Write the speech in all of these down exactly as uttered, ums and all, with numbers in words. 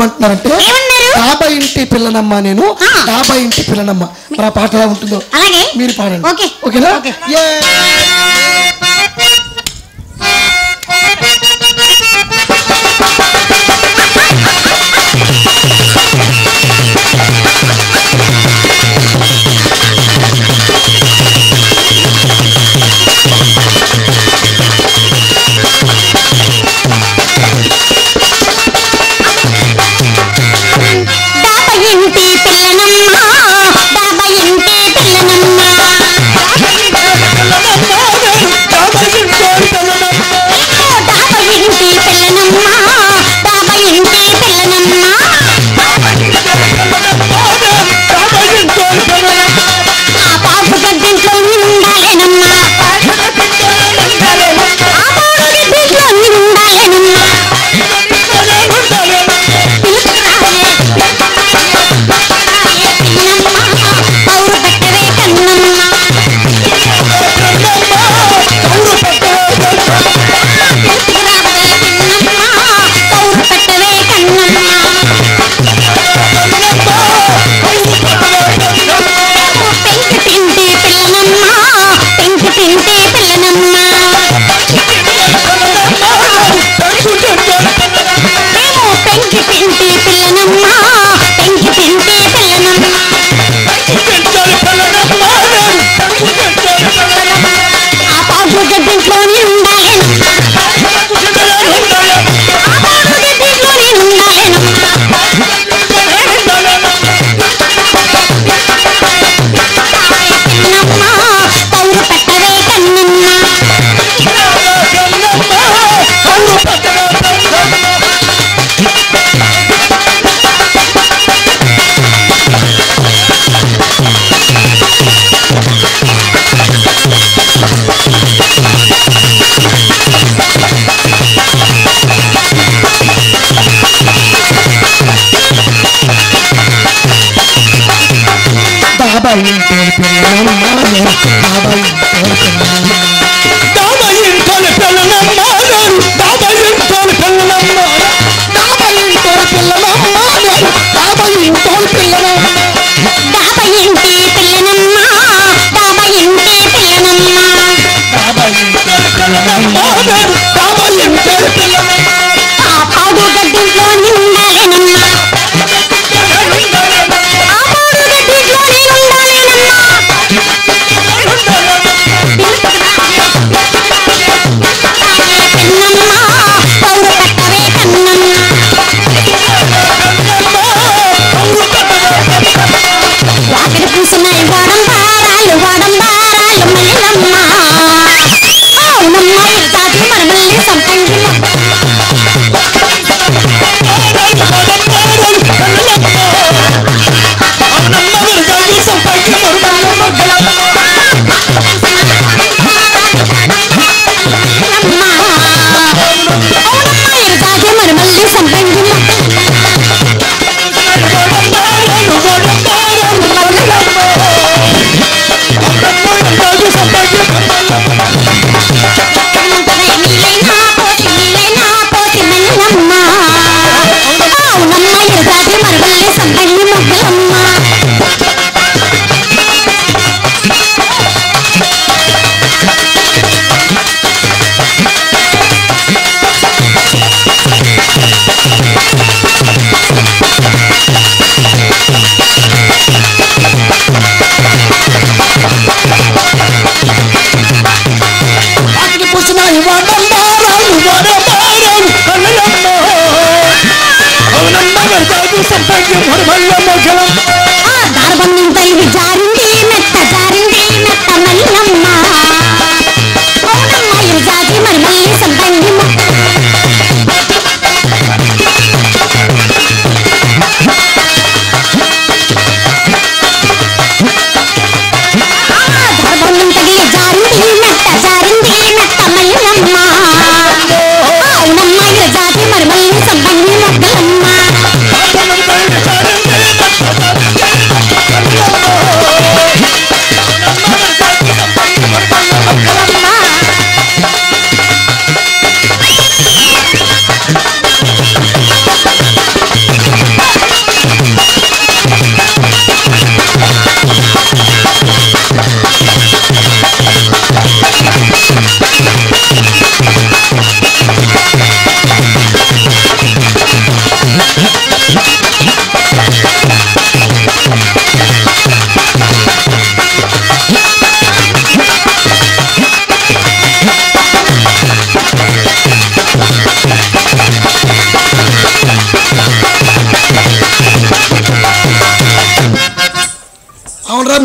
ఏమంటున్నారంటే డాబా ఇంటి పిల్లనమ్మ నేను డాబా ఇంటి పిల్లనమ్మ మరి ఆ పాట ఎలా ఉంటుందో అలాగే మీరు పాడండి ఓకే ఓకేనా Come on.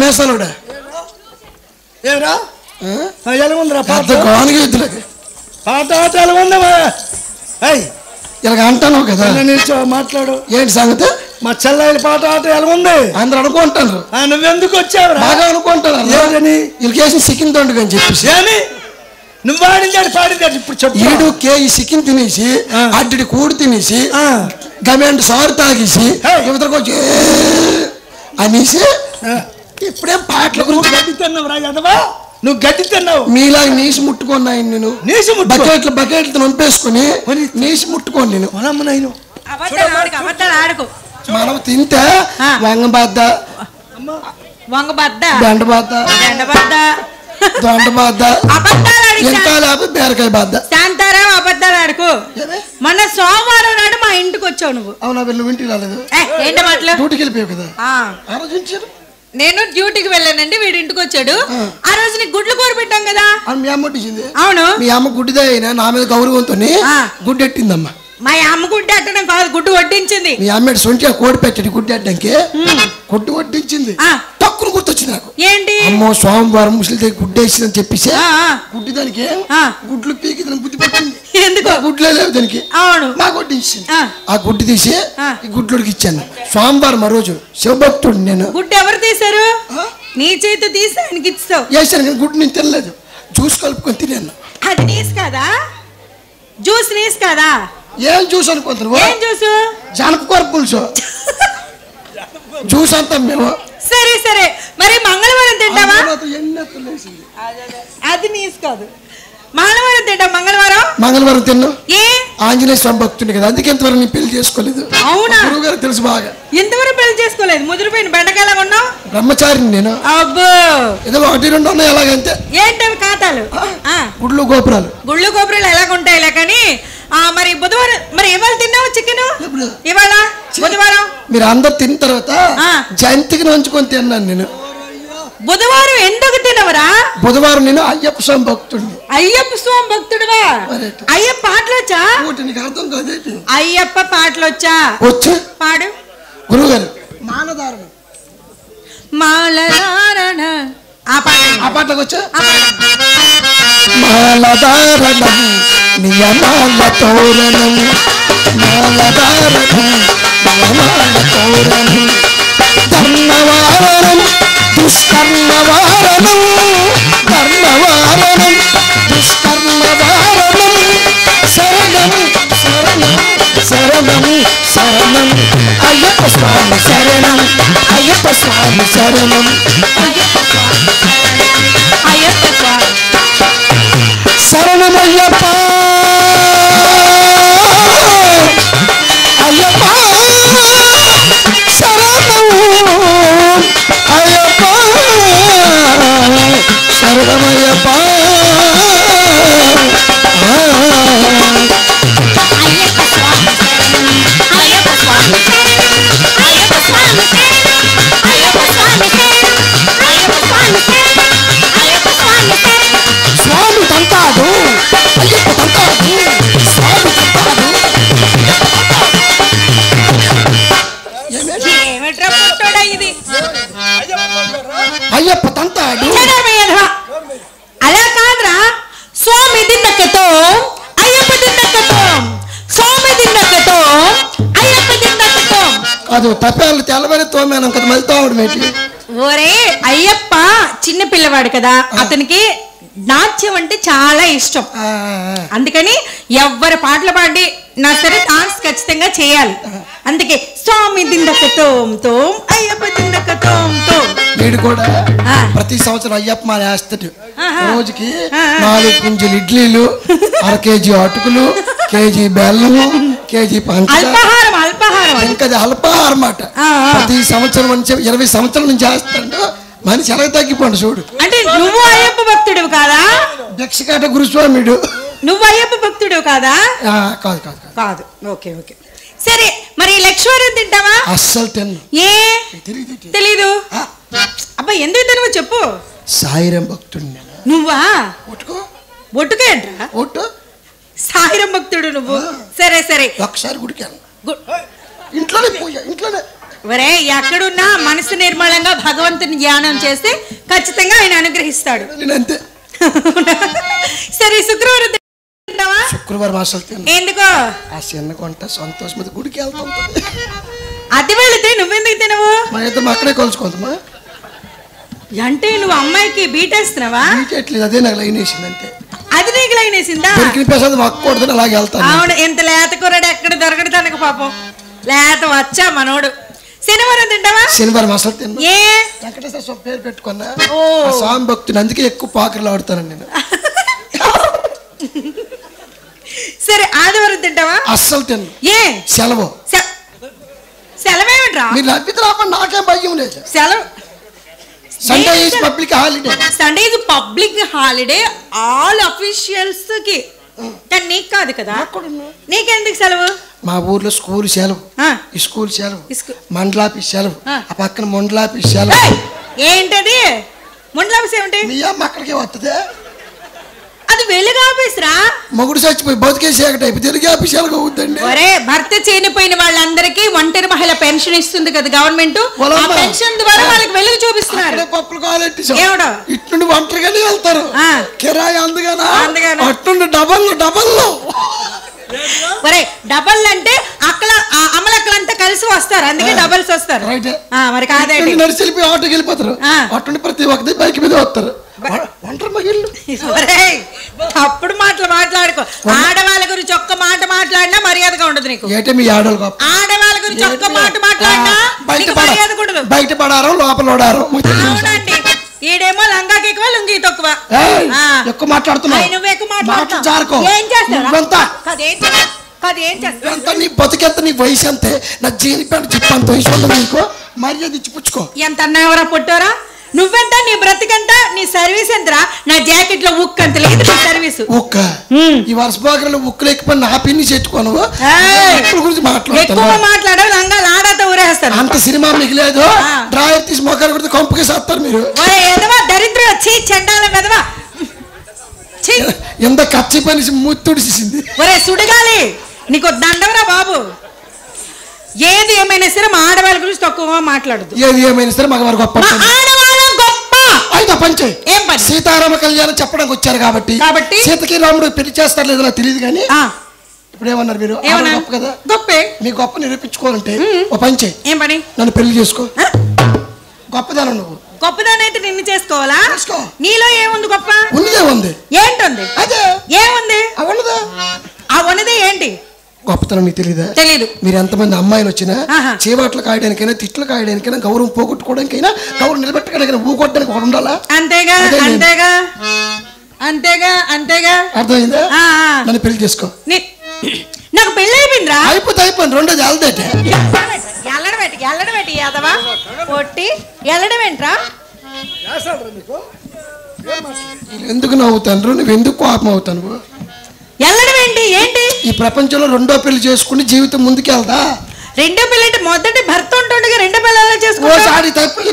మేసాలుడా ఏరా ఎలా ఉందిరా పాట గోనగా ఎద్దులకి పాట ఆట ఎలా ఉందమ్మా అయ్ ఇలాగ అంటాను కదా నిల్చో మాట్లాడు ఏంటి సంగతి మా చెల్లెల పాట ఆట ఎలా ఉంది అందరూ అనుకుంటారు నువ్వెందుకు వచ్చావు బాగా అనుకుంటారు వీళ్ళకి వేసిన చికెన్ దొండగా అని చెప్పేసి ఏమి నువ్వు ఆడించాడు పాడించాడు ఇప్పుడు చెప్పు ఈడు కేజీ చికెన్ తినేసి అడ్డి కూడి తినేసి గమెంట్ సారు తాగేసి యువతకు వచ్చి అనేసి ఇప్పుడేం పాటల గురించి గడ్డి తిన్నావు రా కదవా నువ్వు గడ్డి తిన్నావు మీలాగా నీసి ముట్టుకున్నాయి నేను నీసి బకెట్లు బకెట్లు నొంపేసుకుని నీసి ముట్టుకోండి నేను మనం తింటే వంగబద్ద వంగబద్ద బెండబద్ద బెండబద్ద దొండబద్ద అబద్ధాలు ఇంకా లేకపోతే బీరకాయ బద్ద శాంతారావు అబద్ధాలు ఆడుకో మొన్న సోమవారం నాడు మా ఇంటికి వచ్చావు నువ్వు అవునా నువ్వు ఇంటికి రాలేదు ఏంటి మాటలు డ్యూటీకి వెళ్ళిపోయావు కదా ఆలోచించారు నేను డ్యూటీకి వెళ్ళానండి వీడి ఇంటికి వచ్చాడు ఆ రోజు నీకు గుడ్లు కూర పెట్టాం కదా మీ అమ్మ కొట్టింది అవును మీ అమ్మ గుడ్డిదే అయినా నా మీద గౌరవంతో గుడ్డెట్టిందమ్మా మా అమ్మ గుడ్డు అట్టడం కాదు గుడ్డు వడ్డించింది మీ అమ్మ సొంటిగా కోడి పెట్టాడు గుడ్డు అడ్డానికి గుడ్డు వడ్డించింది తక్కువ గుర్తొచ్చింది నాకు ఏంటి అమ్మో సోమవారం ముసలి దగ్గర గుడ్డు వేసిందని చెప్పేసి గుడ్డి దానికి గుడ్లు పీకి దానికి బుద్ధి పెట్టింది ఎందుకు గుడ్లే లేవు దానికి అవును మా గుడ్డు ఇచ్చింది ఆ గుడ్డు తీసి ఈ గుడ్లోకి ఇచ్చాను సోమవారం ఆ రోజు శివభక్తుడు నేను గుడ్డు ఎవరు తీశారు నీ చేతి తీసి ఆయనకి ఇస్తావు వేసాను కానీ గుడ్డు నేను తినలేదు జ్యూస్ కలుపుకొని తిన్నాను అది నీస్ కదా జ్యూస్ నీస్ కదా ఏం జ్యూస్ అనుకుంటున్నావు ఏం జ్యూస్ జానపకూర పులుసు జ్యూస్ అంటాం మేము సరే సరే మరి మంగళవారం తింటావా అది నీస్ కాదు మంగళవారం తింటాం మంగళవారం మంగళవారం తిన్నా ఏ ఆంజనేయ స్వామి భక్తుని కదా అందుకే ఇంతవరకు నీ పెళ్లి చేసుకోలేదు అవునా గురువు గారు తెలుసు బాగా ఇంతవరకు పెళ్లి చేసుకోలేదు ముదిరిపోయిన బెండకాయలా ఉన్నావు బ్రహ్మచారిని నేను అబ్బో ఏదో ఒకటి రెండు ఉన్నాయి ఎలాగంతే ఏంటవి ఖాతాలు గుళ్ళు గోపురాలు గుళ్ళు గోపురాలు ఎలాగుంటాయిలే కానీ మరి బుధవారం మరి ఇవాళ తిన్నావు చికెన్ ఇవాళ బుధవారం మీరు అందరు తిన్న తర్వాత జయంతికి నంచుకొని తిన్నాను నేను బుధవారం ఎందుకు తినవరా బుధవారం నేను అయ్యప్ప స్వామి భక్తుడిని అయ్యప్ప స్వామి భక్తుడువా అయ్యప్ప పాటలు వచ్చా అర్థం కాదు అయ్యప్ప పాటలు వచ్చా వచ్చు పాడు గురువు గారు మాలధారణ మాలధారణ ఆ పాట ఆ పాటలకు వచ్చా మాలధారణం నియమాల తోరణం మాలధారణం నియమాల తోరణం ధర్మవారణం దుష్కర్మవారణం ధర్మవారణం దుష్కర్మవారణం శరణం శరణం శరణం శరణం అయ్యప్ప స్వామి శరణం అయ్యప్ప స్వామి శరణం అయ్యప్ప స్వామి అయ్యప్ప స్వామి శరణమయ్యప్ప అయ్యప్ప శరణం అయ్యప్ప శరణమయ్యప్ప స్వామి తంతాడు అయ్యప్ప తంతాడు స్వామి తంతాడు అయ్యప్ప తంతాడు అలా కాదురా స్వామి దిన్నకతో అయ్యప్ప దిన్నకతో స్వామి దిన్నకతో అయ్యప్ప దిన్నకతో కాదు తప్పేళ్ళు తెల్లబడి తోమేనం కదా మళ్ళీ తోమడం ఏంటి ఓరే అయ్యప్ప చిన్న పిల్లవాడు కదా అతనికి నాట్యం అంటే చాలా ఇష్టం అందుకని ఎవ్వరు పాటలు పాడి నా సరే డాన్స్ ఖచ్చితంగా చేయాలి అందుకే స్వామి దిండకతోం తోం అయ్యప్ప దిండకతోం తోం వీడు కూడా ప్రతి సంవత్సరం అయ్యప్ప మాల వేస్తాడు రోజుకి నాలుగు కుంజులు ఇడ్లీలు అర కేజీ అటుకులు కేజీ బెల్లము కేజీ అల్పాహారం అల్పాహారం ఇంకా అల్పాహారం అన్నమాట ప్రతి సంవత్సరం నుంచి ఇరవై సంవత్సరాల నుంచి చేస్తాడు మనిషి ఎలాగ తగ్గిపోండి చూడు అంటే నువ్వు అయ్యప్ప భక్తుడు కాదా భిక్షకాట గురుస్వామిడు నువ్వు అయ్యప్ప భక్తుడు కాదా కాదు కాదు కాదు ఓకే ఓకే సరే మరి లక్ష్మీవారం తింటావా అస్సలు తిన్నా ఏ తెలీదు అబ్బా ఎందుకు తినవో చెప్పు సాయిరం భక్తుడు నువ్వా ఒట్టుకో ఒట్టుకే అంటరా ఒట్టు సాయిరం భక్తుడు నువ్వు సరే సరే ఒకసారి గుడికాను ఇంట్లోనే పూజ ఇంట్లోనే ఒరే ఎక్కడున్నా మనసు నిర్మలంగా భగవంతుని ధ్యానం చేస్తే ఖచ్చితంగా ఆయన అనుగ్రహిస్తాడు. అంతే. సరే శుక్రవారం తింటావా? శుక్రవారం అసలు తిన. ఎందుకో? ఆ చిన్న కొంట సంతోషం మీద గుడికి వెళ్తుంటది. అది వెళితే నువ్వెందుకు తినవు? మా ఇద్దరు అక్కడే కలుసుకోదమ్మా. అంటే నువ్వు అమ్మాయికి బీటేస్తున్నావా? బీటెట్లేదు, అదే నాకు లైన్ వేసింది అంతే. అది నీకు లైన్ వేసిందా? మక్కకూడదని అలాగే వెళ్తాను. అవును, ఎంత లేత కూరడు ఎక్కడ దొరకడు తనకు పాపం. లేత వచ్చా మనోడు. శనివారం తింటావా? శనివారం అసలు తిన్నా. ఏ వెంకటేశ్వర స్వామి పేరు పెట్టుకున్నా, స్వామి భక్తుని, అందుకే ఎక్కువ పాకర్లు ఆడుతాను నేను. సరే ఆదివారం తింటావా? అస్సలు తిన్నా. ఏ సెలవు. సెలవేమిట్రా? మీరు లభ్యత రాకుండా నాకేం భయం లేదు. సెలవు. Sunday is public holiday. Sunday is public holiday all officials కి. కానీ నీకు కాదు కదా. నీకెందుకు సెలవు? మా ఊర్లో స్కూల్ సెలవు, స్కూల్ సెలవు, మండలాఫీస్ సెలవు, ఆ పక్కన మండలాఫీస్ సెలవు. ఏంటది మండలాఫీస్? ఏమిటి? మీ అమ్మ అక్కడికే వస్తుంది. అది వెలుగు ఆఫీస్ రా. మొగుడు చచ్చిపోయి బతికేసి టైపు తెలుగు ఆఫీస్ ఎలాగ అవుతుందండి? ఒరే, భర్త చనిపోయిన వాళ్ళందరికీ ఒంటరి మహిళ పెన్షన్ ఇస్తుంది కదా గవర్నమెంట్. ఆ పెన్షన్ ద్వారా వాళ్ళకి వెలుగు చూపిస్తున్నారు. పప్పులు కావాలంటే ఇట్నుండి ఒంటరిగానే వెళ్తారు. కిరాయి అందుగానా? అట్నుండి డబల్ డబల్. ఒరే, డబల్ అంటే అక్కల అమ్మలక్కలంతా కలిసి వస్తారు, అందుకే డబల్స్ వస్తారు. మరి కాదండి, నడిచి వెళ్ళిపోయి ఆటోకి వెళ్ళిపోతారు. అట్నుండి ప్రతి ఒక్కరి బైక్ మీద వస్తారు. అప్పుడు మాటలు మాట్లాడుకో. ఆడవాళ్ళ గురించి ఒక్క మాట మాట్లాడినా మర్యాదగా ఉండదు నీకు. ఆడవాళ్ళ గురించి ఒక్క మాట మాట్లాడినా మర్యాదగా ఉండదు. బయట పడారు, లోపల అవునండి. ఈడేమో లంగాకి ఎక్కువ, లుంగి తక్కువ. ఎక్కువ మాట్లాడుతున్నావు. నువ్వు ఎక్కువ మాట్లాడుతున్నావు. ఏం చేస్తావు? నీ బతికెంత, నీ వయసు అంతే. నా జీని పేరు చెప్పంత వయసు ఉంది నీకు. మర్యాద ఇచ్చి పుచ్చుకో. ఎంత అన్నావరా పుట్టారా? నువ్వెంత, నీ బ్రతికంత, నీ సర్వీస్ ఎంతరా? నా జాకెట్ లో ఉక్కు అంత లేదు నీ సర్వీస్. ఉక్క ఈ వర్ష బాగా ఉక్కులు ఎక్కిపోయి నా పిన్ని చెట్టుకోను గురించి ఎక్కువ మాట్లాడావు. లంగాలు ఆడాతో ఊరేస్తారు. అంత సినిమా మిగిలేదు. డ్రాయర్ తీసి మొక్కలు కొడితే కొంపకి చేస్తారు మీరు. ఎదవా దరిద్ర చీ చెండాలం ఎదవా. ఎంత కచ్చి పని ముత్తుడిసింది. ఒరే సుడిగాలి, నీకు దండవరా బాబు. ఏది ఏమైనా సరే మా ఆడవాళ్ళ గురించి తక్కువగా మాట్లాడదు. ఏది ఏమైనా సరే మగవారు గొప్ప. అయితే పంచే ఏం పని? సీతారామ కళ్యాణం చెప్పడానికి వచ్చారు కాబట్టి కాబట్టి సీతకి రాముడు పెళ్లి చేస్తారు లేదో నాకు తెలియదు. కానీ ఇప్పుడు ఏమన్నారు మీరు? గొప్ప కదా. గొప్పే. మీ గొప్ప నిరూపించుకోవాలంటే ఓ పంచే. ఏం పని? నన్ను పెళ్లి చేసుకో. గొప్పదానం నువ్వు. గొప్పదానం అయితే నిన్ను చేసుకోవాలా? నీలో ఏముంది గొప్ప? ఉన్నదే ఉంది. ఏంటుంది? అదే ఏముంది? అవునదా? ఆ ఉన్నదే ఏంటి? గొప్పతనం నీకు తెలీదా? తెలీదు. మీరు ఎంతమంది అమ్మాయిలు వచ్చినా చేవాట్లు కాయడానికైనా, తిట్లు కాయడానికైనా, గౌరవం పోగొట్టుకోవడానికైనా, గౌరవం నిలబెట్టుకోవడానికైనా, ఊకొట్టడానికి ఒకటి ఉండాలా? అంతేగా అంతేగా అంతేగా అంతేగా. అర్థమైందా? నన్ను పెళ్లి చేసుకో. నాకు పెళ్లి అయిపోయిందిరా. అయిపోతే అయిపోయింది. రెండోది ఎల్లదేట. ఎల్లడం ఏంటి? ఎల్లడం ఏంటి యాదవా? కొట్టి ఎల్లడం ఏంట్రా? ఎందుకు నవ్వుతాను? నువ్వు ఎందుకు కోపం అవుతాను? ఎల్లడం ఏంటి? ఏంటి ఈ ప్రపంచంలో రెండో పెళ్లి చేసుకుని జీవితం ముందుకెళ్దా? రెండో పెళ్లి అంటే మొదటి భర్త ఉంటుండగా రెండో పెళ్లి చేసుకుంటాడు.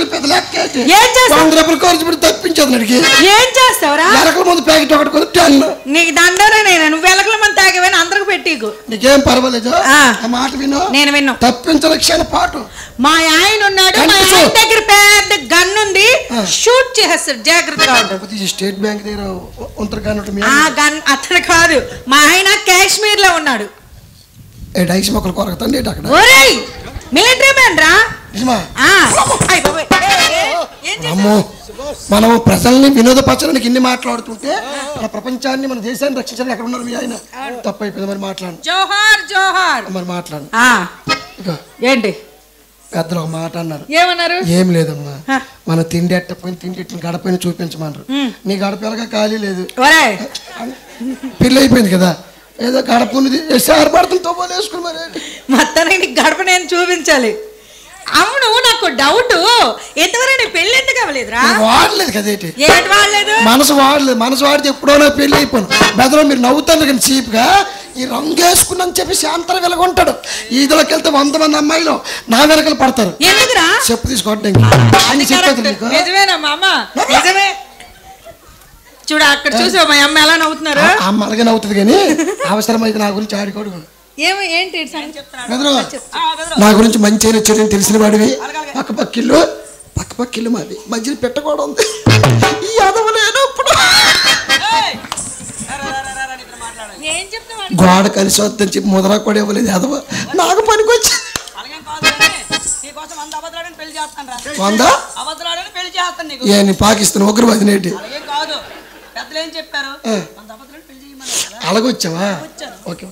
తప్పించదు. ఏం చేస్తావురా? ఎలకల ముందు ప్యాకెట్ ఒకటి కొద్ది నీకు దండోరేనైనా నువ్వు ఎలకల మంది తాగేవని అందరికి పెట్టికు. నీకేం పర్వాలేదు. మాట విను. నేను విన్ను. తప్పించలక్షణ పాటు మా ఆయన ఉన్నాడు. మా ఆయన దగ్గర పెద్ద గన్ ఉంది. షూట్ చేస్తాడు. జాగ్రత్తగా ఉంటుంది. స్టేట్ బ్యాంక్ దగ్గర ఉంటుంది. ఆ గన్ అతను కాదు, మా ఆయన కాశ్మీర్ లో ఉన్నాడు. డైస్ మొక్కలు కొరకుతాండి అక్కడ. మిలిటరీ మ్యాన్ రా. అమ్మో, మనం ప్రజల్ని వినోదపరచడానికి ఇన్ని మాట్లాడుతుంటే మన ప్రపంచాన్ని, మన దేశాన్ని రక్షించడానికి ఎక్కడ ఉన్నారు మీ ఆయన? తప్పు అయిపోయింది. మరి మాట్లాడు. జోహార్ జోహార్. మరి మాట్లాడు. ఏంటి పెద్దలు ఒక మాట అన్నారు. ఏమన్నారు? ఏం లేదమ్మా, మన తిండి ఎట్టపోయిన తిండి గడపైన చూపించమన్నారు. నీ గడప ఎలాగా ఖాళీ లేదు. పెళ్ళి అయిపోయింది కదా, ఏదో గడప ఉన్నది పడుతుందో వేసుకుని మరి మొత్తానికి నీకు గడప నేను చూపించాలి. అవును, నాకు డౌట్, ఎంతవరకు పెళ్లి ఎందుకు అవ్వలేదురా? వాడలేదు కదేంటి? ఏంటి వాడలేదు? మనసు వాడలేదు. మనసు వాడితే ఎప్పుడో నా పెళ్లి అయిపోను. బెదలో మీరు నవ్వుతారు కానీ చీప్ గా ఈ రంగు వేసుకున్నాను చెప్పి శాంతర వెలగొంటాడు. ఈదులోకి వెళ్తే వంద మంది అమ్మాయిలు నా వెనకలు పడతారు. ఎందుకురా? చెప్పు తీసుకోవడానికి అని చెప్పేది నీకు. నిజమేనా మామ? నిజమే. చూడ అక్కడ చూసావు మా అమ్మ ఎలా నవ్వుతున్నారు. అమ్మ అలాగే నవ్వుతుంది కానీ అవసరమైతే నా గురించి ఆడుకోడు. ఏమో ఏంటి బెదరు నా గురించి మంచి అయిన చెడు తెలిసిన వాడివి. పక్క పక్కిల్లు పక్క పక్కిల్లు మాది మధ్యలో పెట్టకూడదు ఉంది. ఈ అదవలేనప్పుడు గోడ కలిసి వద్దని చెప్పి ముదరా కూడా ఇవ్వలేదు. అదవ నాకు పనికొచ్చి వంద ఏ నీ పాకిస్తాన్ ఉగ్రవాది నేటి అలాగొచ్చావా? ఓకే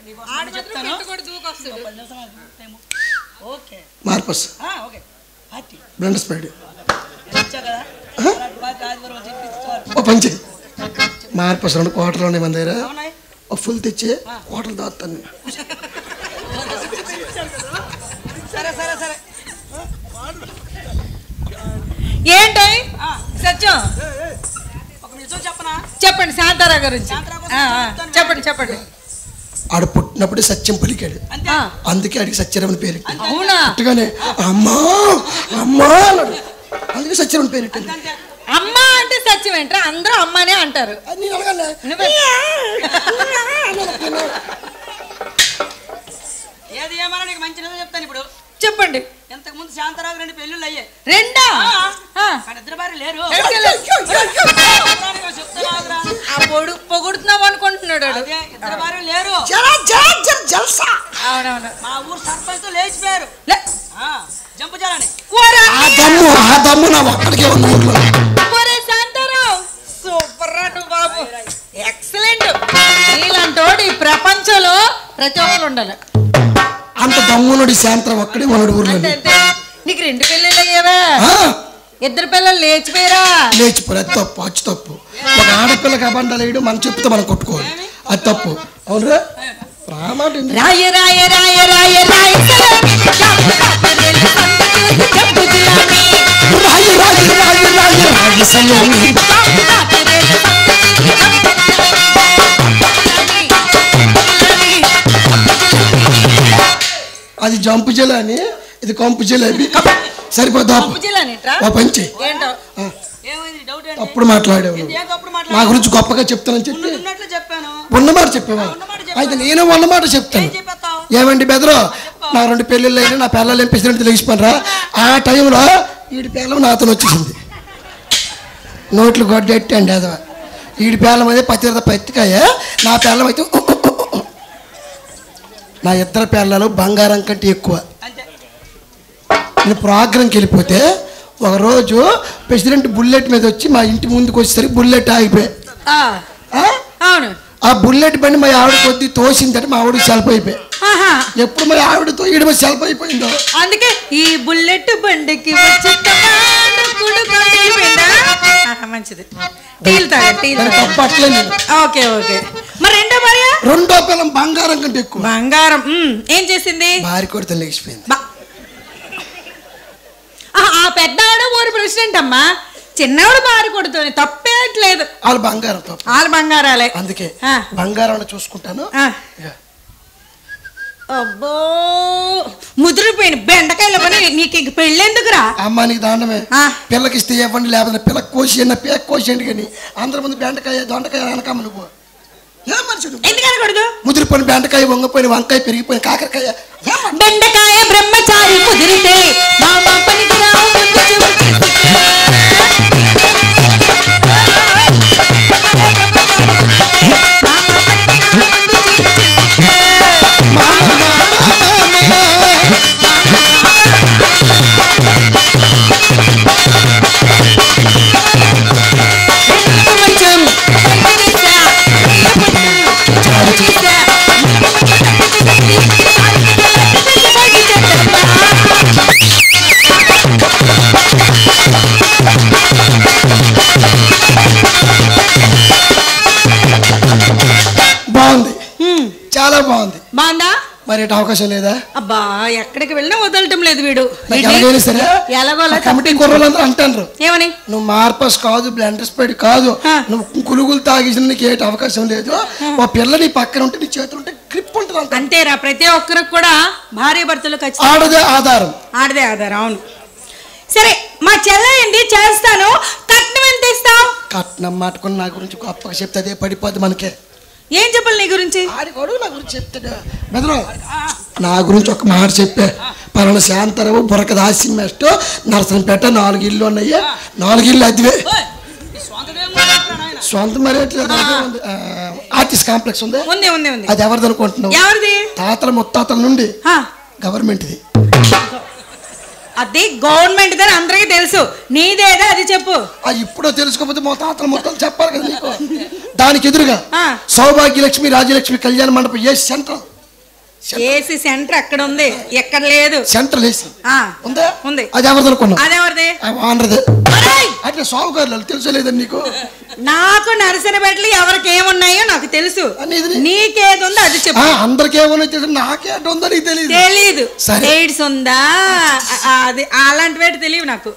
మార్పస్ బ్లెండర్ స్ప్రెడ్ ఓ పంచి మార్పస్ రెండు కోటలు ఉన్నాయి మన దగ్గర. ఓ ఫుల్ తెచ్చి కోటలు దాస్తాను. ఏంటి సత్యం చెప్పండి శాంతారా గురించి చెప్పండి చెప్పండి. ఆడు పుట్టినప్పుడు సత్యం పలికాడు, అందుకే ఆడికి సత్యరామని పేరు. అవునా? పుట్టగానే అమ్మా అమ్మా అన్నాడు, అందుకే సత్యరామని పేరు. అమ్మ అంటే సత్యం ఏంట్రా? అందరూ అమ్మనే అంటారు. ఏది ఏమన్నా నీకు మంచి నిజం చెప్తాను ఇప్పుడు. చెప్పండి. ఇంతకు ముందు శాంతరావు రెండు పెళ్ళిళ్ళు అయ్యాయి. రెండా? ఇద్దరు భార్య లేరు. పొగుడుతున్నావు అనుకుంటున్నాడు. ఇద్దరు భార్య లేరు. అవునవును. మా ఊరు సర్పంచ్ తో లేచిపోయారు జంపు జాలని. సూపర్ బాబు, ఎక్సలెంట్. నీలాంటోడు ఈ ప్రపంచంలో ప్రతి ఒక్కరు ఉండాలి. అంత దమ్మునుడి శాంతరం ఒక్కడే మనడు ఊర్లో. నీకు రెండు పిల్లలు అయ్యావా? ఇద్దరు పిల్లలు లేచిపోయారా? లేచిపోయారు. అది తప్పు, అచ్చు తప్పు. ఒక ఆడపిల్లకి అబండాలు వేయడం మనం చెప్తే మనం కొట్టుకోవాలి, అది తప్పు. అవునురా రాయ రాయ రాయ రాయ రాయ అది జంపు జిల్లాని, ఇది కంపు జిలేబీ. సరిపోతా పంచి అప్పుడు మాట్లాడేవు. నా గురించి గొప్పగా చెప్తానని చెప్పి ఉన్నమాట చెప్పావా? అయితే నేను ఉన్నమాట చెప్తాను. ఏమండి బెదరు, నా రెండు పెళ్ళిళ్ళు అయినా నా పిల్లలు ఏం పిసినట్టు తెలిసిపోయినరా? ఆ టైంలో ఈడి పిల్లం నాతో వచ్చేసింది. నోట్లు గొడ్డెట్టి అండి అదవా. ఈడి పిల్లం అయితే పత్తిరత పత్తికాయ, నా పిల్లం అయితే నా ఇద్దరు పిల్లలు బంగారం కంటే ఎక్కువ. నేను ప్రోగ్రాంకి వెళ్ళిపోతే ఒకరోజు ప్రెసిడెంట్ బుల్లెట్ మీద వచ్చి మా ఇంటి ముందుకు వచ్చేసరికి బుల్లెట్ ఆగిపోయి, ఆ బుల్లెట్ బండి మా ఆవిడ కొద్ది తోసిందంటే మా ఆవిడకి సెల్ఫ్ అయిపోయి. ఎప్పుడు మా ఆవిడతో ఈడ సెల్ఫ్ అయిపోయిందో అందుకే ఈ బుల్లెట్ బండికి మంచిది. Okay okay. మరి రెండో భార్య? రెండో పిల్లం బంగారం కంటే ఎక్కువ. బంగారం ఏం చేసింది? భార్య కొడితే లేచిపోయింది. ఆ పెద్దవాడు ఊరు ప్రెసిడెంట్ అమ్మా, చిన్నవాడు భార్య కొడుతుంది, తప్పేట్లేదు. వాళ్ళు బంగారం తప్ప, వాళ్ళు బంగారాలే. అందుకే బంగారం చూసుకుంటాను. అబ్బో ముదిరిపోయిన బెండకాయలు పని నీకు ఇంక పెళ్ళెందుకురా? అమ్మ నీకు దాండమే. పిల్లకి ఇస్తే ఇవ్వండి, లేకపోతే పిల్లకి కోసేయండి, పేక కోసేయండి. కానీ అందరి ముందు బెండకాయ దొండకాయ అనకమ్మ నువ్వు ఏం మనుషుడు? ఎందుకనకూడదు? ముదిరిపోయిన బెండకాయ, వంగపోయిన వంకాయ, పెరిగిపోయిన కాకరకాయ. బెండకాయ బ్రహ్మచారి కుదిరితే బాగుంది, చాలా బాగుంది. బాగుందా? మరి అవకాశం లేదా? అబ్బా ఎక్కడికి వెళ్ళినా వదలటం లేదు వీడు. సరే కమిటీ కుర్రలందరూ అంటారు ఏమని, నువ్వు మార్పస్ కాదు, బ్లెండర్ స్ప్రెడ్ కాదు, నువ్వు కులుగులు తాగేసిన నీకు ఏంటి అవకాశం లేదు. ఓ పిల్ల నీ పక్కన ఉంటే నీ చేతులు ఉంటే గ్రిప్ ఉంటుంది. అంతేరా, ప్రతి ఒక్కరికి కూడా భార్య భర్తలు ఆడదే ఆధారం. ఆడదే ఆధారం, అవును. సరే మా చెల్లెండి చేస్తాను, కట్నం ఎంత ఇస్తావు? కట్నం మాటకుని నా గురించి గొప్పగా చెప్తే అదే పడిపోద్ది మనకే. ఏం చెప్పాలి నీ గురించి? నా గురించి చెప్తాడు బెదరు. నా గురించి ఒక మాట చెప్పే. పలానా శాంతరావు బురక దాసి మెస్ట్ నరసంపేట నాలుగు ఇల్లు ఉన్నాయి. నాలుగు ఇల్లు అదివే సొంత మరి ఆర్టిస్ట్ కాంప్లెక్స్ ఉంది. అది ఎవరిది అనుకుంటున్నావు? తాతల ముత్తాతల నుండి గవర్నమెంట్ది. అది గవర్నమెంట్ దాని అందరికీ తెలుసు. నీదేదా అది చెప్పు. అది ఇప్పుడో తెలుసుకోకపోతే మా తాతల మొత్తం చెప్పాలి కదా నీకు. దానికి ఎదురుగా సౌభాగ్యలక్ష్మి రాజ్యలక్ష్మి కళ్యాణ మండపం ఏ సెంటర్ ఏసీ సెంటర్ అక్కడ ఉంది, ఎక్కడ లేదు. సెంట్రల్ ఏసీ ఉందా? ఉంది. అది ఎవరిది అనుకున్నావు? అది ఎవరిది? ఆనరదే. అట్లా సాగుకారులు తెలుసలేదని నీకు. నాకు నరసనపేటలు ఎవరికి ఏమున్నాయో నాకు తెలుసు. నీకేది ఉందో అది చెప్పు. అందరికి ఏమున్నాయో తెలుసు, నాకేట ఉందో నీకు తెలియదు. తెలీదు. ఎయిడ్స్ ఉందా అది అలాంటి వేట తెలియదు నాకు.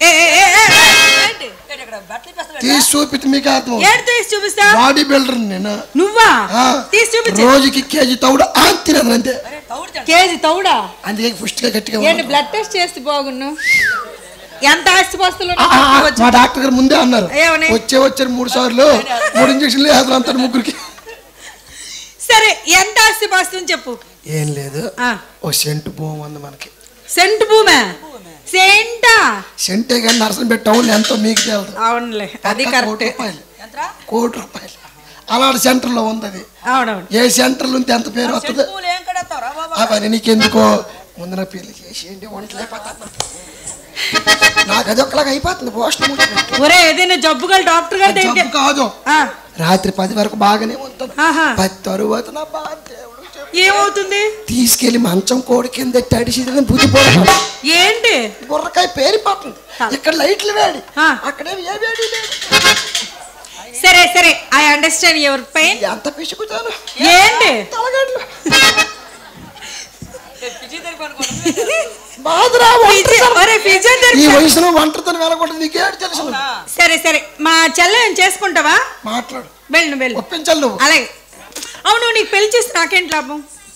తీసి చూపిస్తే మీకు అర్థం. తీసి చూపిస్తా. బాడీ బిల్డర్ నేను. నువ్వా? తీసి చూపించు. రోజుకి కేజీ తౌడు తినదు అంతే. కేజీ తౌడా? అందుకే పుష్టిగా గట్టిగా ఏంటి బ్లడ్ టెస్ట్ చేస్తే బాగున్ను. ఎంత ఆస్తిపాస్తులు? మా డాక్టర్ గారు ముందే అన్నారు వచ్చే వచ్చారు మూడు సార్లు మూడు ఇంజక్షన్లు వేస్తారు అంటారు ముగ్గురికి. సరే ఎంత ఆస్తిపాస్తు చెప్పు. ఏం లేదు, ఓ సెంటు భూమి ఉంది మనకి. సెంటు భూమే? సెంటా? సెంటే కానీ నరసంపేట టౌన్ ఎంతో మీకు తెలుసు. అవునులే, అది కరెక్ట్. కోటి రూపాయలు అలాంటి సెంటర్ లో ఉంది. అది ఏ సెంటర్ లో ఉంటే ఎంత పేరు వస్తుంది. అవన్నీ నీకెందుకో ముందు నా పెళ్లి చేసేయండి, వంటలేకపోతాను. నాకు అది ఒకలాగా అయిపోతుంది. ఏదైనా జబ్బు డాక్టర్ గారు కాదు, రాత్రి పది వరకు బాగానే ఉంటుంది. పది తరువాత నా బాధ ఏమవుతుంది? తీసుకెళ్లి మంచం కోడి కింద తడిసి బుద్ధిపోతుంది. ఏంటి? బుర్రకాయ పేరిపోతుంది. ఇక్కడ లైట్లు వేడి, అక్కడే ఏ వేడి లేదు. సరే సరే, ఐ అండర్స్టాండ్ యువర్ పెయిన్. ఎంత పిసుకుతాను. ఏంటి? తలగడ్లు. ఈ వయసులో ఒంటరితో వెళ్ళకూడదు, నీకేడు తెలుసు. సరే సరే, మా చెల్లెని చేసుకుంటావా? మాట్లాడు. వెళ్ళు వెళ్ళు. ఒప్పించాలి నువ్వు. అలాగే. అవును, నీకు పెళ్లి చేస్తే నాకేంటి లాభం?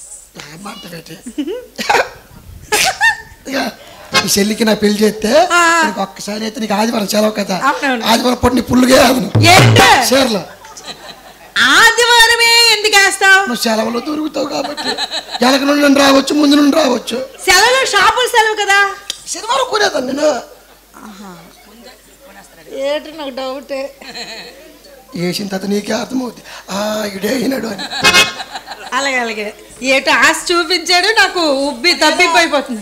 ఈ చెల్లికి నా పెళ్లి చేస్తే ఒక్కసారి అయితే నీకు ఆదివారం సెలవు కదా. ఆదివారం పొట్టి నీ పుల్లుగే చీరలో. ఆదివారమే ఎందుకు వేస్తావు? నువ్వు సెలవులో దొరుకుతావు కాబట్టి. వెనక నుండి రావచ్చు, ముందు నుండి రావచ్చు. సెలవులు షాపులు సెలవు కదా. శనివారం కొనేదాన్ని నేను. ఏంటి నాకు డౌటే. వేసిన తర్వాత నీకే అర్థమవుతుంది ఇడే అయినాడు అని. అలాగే అలాగే. ఏటో ఆశ చూపించాడు, నాకు ఉబ్బి తబ్బిపోయిపోతుంది.